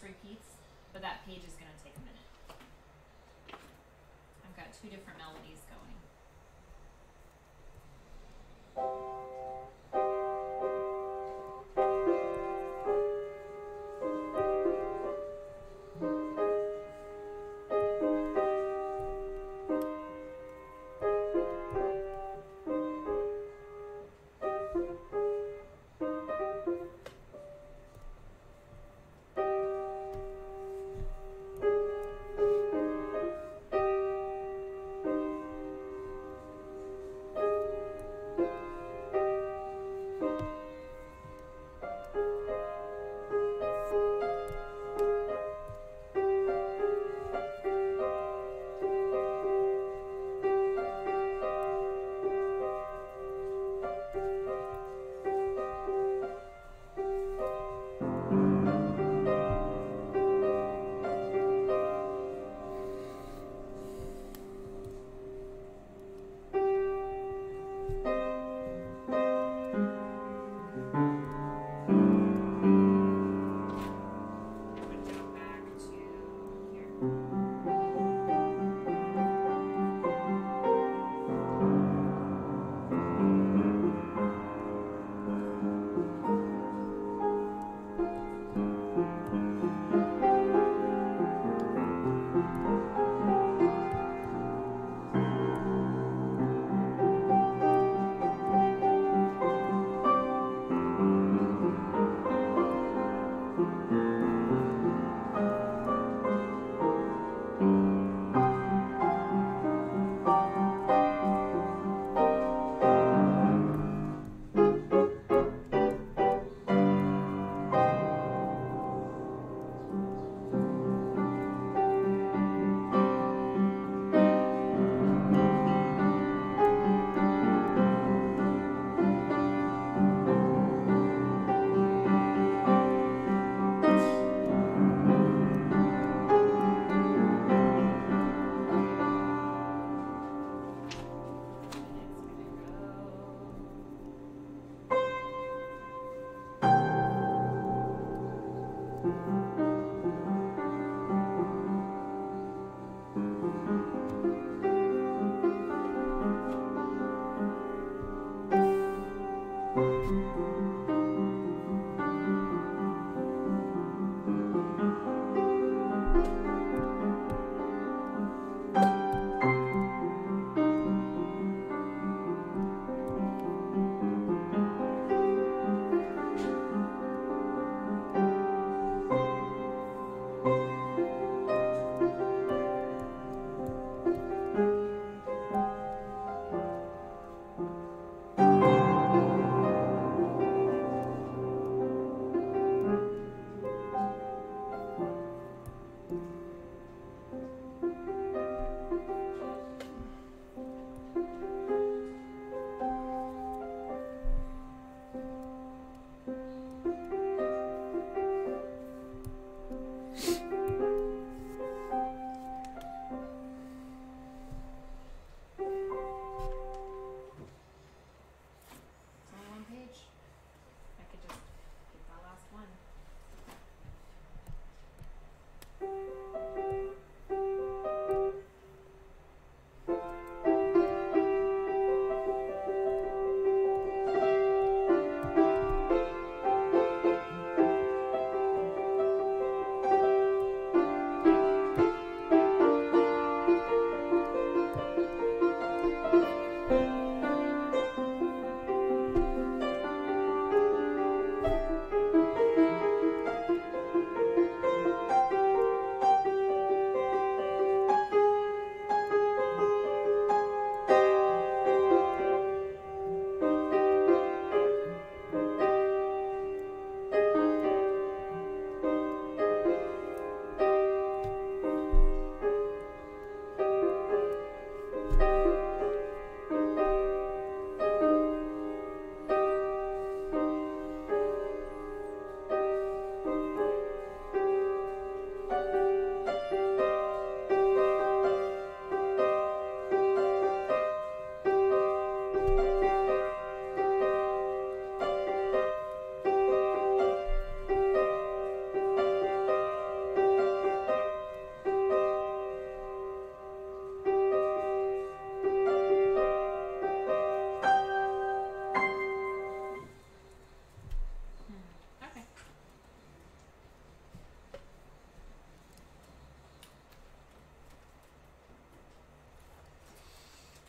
S2: repeats, but that page is going to take a minute. I've got 2 different melodies going.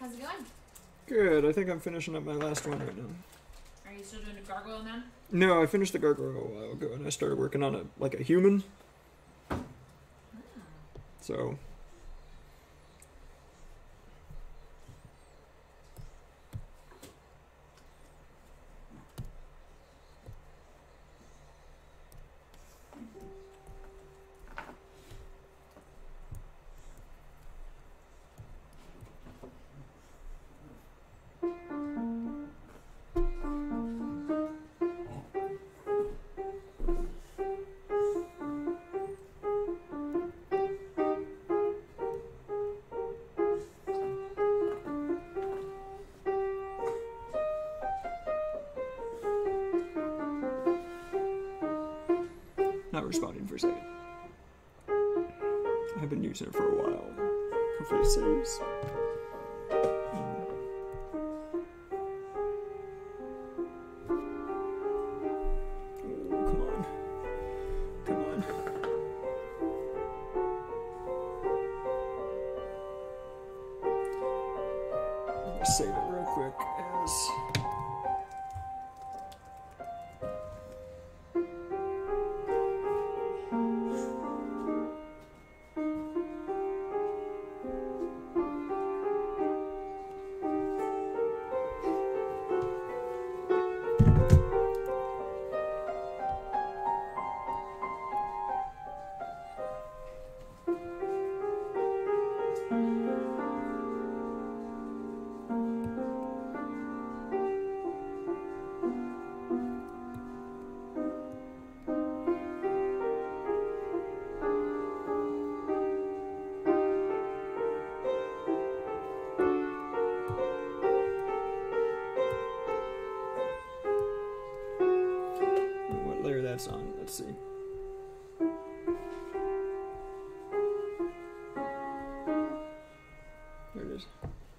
S2: How's it going?
S1: Good. I think I'm finishing up my last one right now.
S2: Are you still doing a gargoyle man?
S1: No, I finished the gargoyle a while ago, and I started working on a human. So. Not responding for a second. I've been using it for a while. Hopefully it saves. Oh, come on. Come on. I'm gonna save it real quick as... That's on. Let's see. There it is.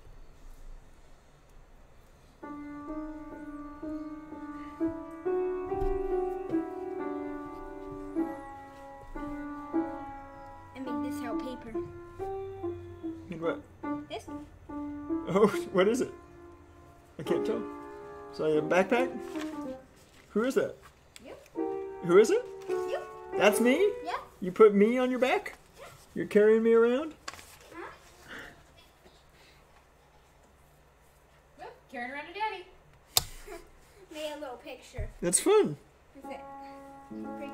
S3: I made this out of paper.
S1: And what?
S3: This?
S1: Oh, what is it? I can't tell. Is that a backpack? Who is that? Who is it?
S3: You?
S1: That's me?
S3: Yeah.
S1: You put me on your back?
S3: Yeah.
S1: You're carrying me around?
S3: Huh?
S2: Yep, carrying around a daddy.
S3: Made a little picture.
S1: That's fun.
S3: Is it? Pretty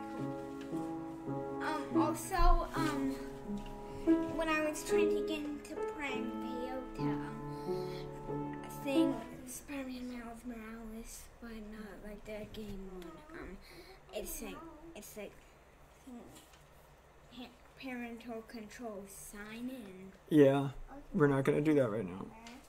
S3: cool. Also, when I was trying to get into Prime Video to sing Spider-Man Miles Morales, but not like the game one, it's like parental control sign in.
S1: Yeah, we're not going to do that right now.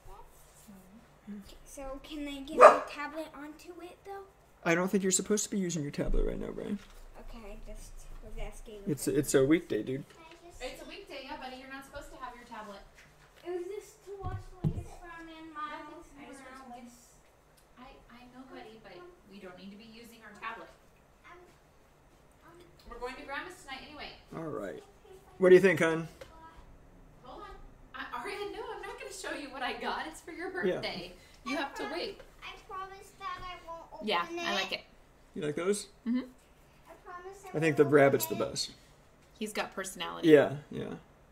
S3: So can I get my tablet onto it though?
S1: I don't think you're supposed to be using your tablet right now, Brian.
S3: Okay, I just was asking.
S1: It's a weekday, dude.
S2: It's a weekday, yeah, buddy. You're not supposed to have your tablet.
S3: It was just to watch like Spider-Man Miles Morales.
S2: I know, buddy, but we don't need to be using our tablet. We're going to Grandma's tonight anyway.
S1: All right. What do you think, hon?
S2: Hold on. Aria, no, I'm not going to show you what I got. It's for your birthday. Yeah. You have to wait.
S3: I promise that I won't open
S2: Yeah,
S3: it.
S2: I like it.
S1: You like those?
S2: Mm-hmm.
S3: I promise
S1: I think the rabbit's the best.
S2: He's got personality.
S1: Yeah.
S3: Yeah,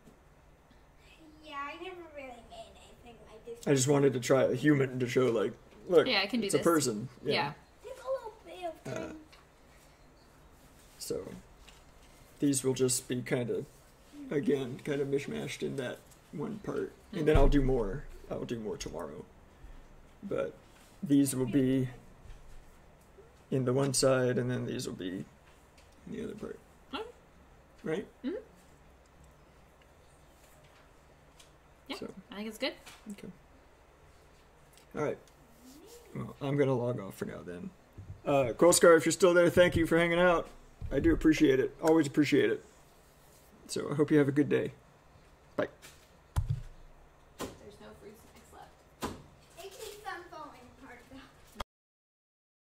S3: I never really made anything like this.
S1: I just wanted to try a human to show, like, look,
S2: Yeah, I can do
S1: it's a
S2: this.
S1: person.
S2: Yeah.
S3: Take a little bit of time.
S1: So these will just be kind of mishmashed in that one part, and then I'll do more. I'll do more tomorrow. But these will be in the one side, and then these will be in the other part. Right?
S2: Mm-hmm. Yeah,
S1: So,
S2: I think it's good.
S1: okay. All right. Well, I'm gonna log off for now then. Colscar, if you're still there, thank you for hanging out. I do appreciate it. Always appreciate it. So I hope you have a good day. Bye.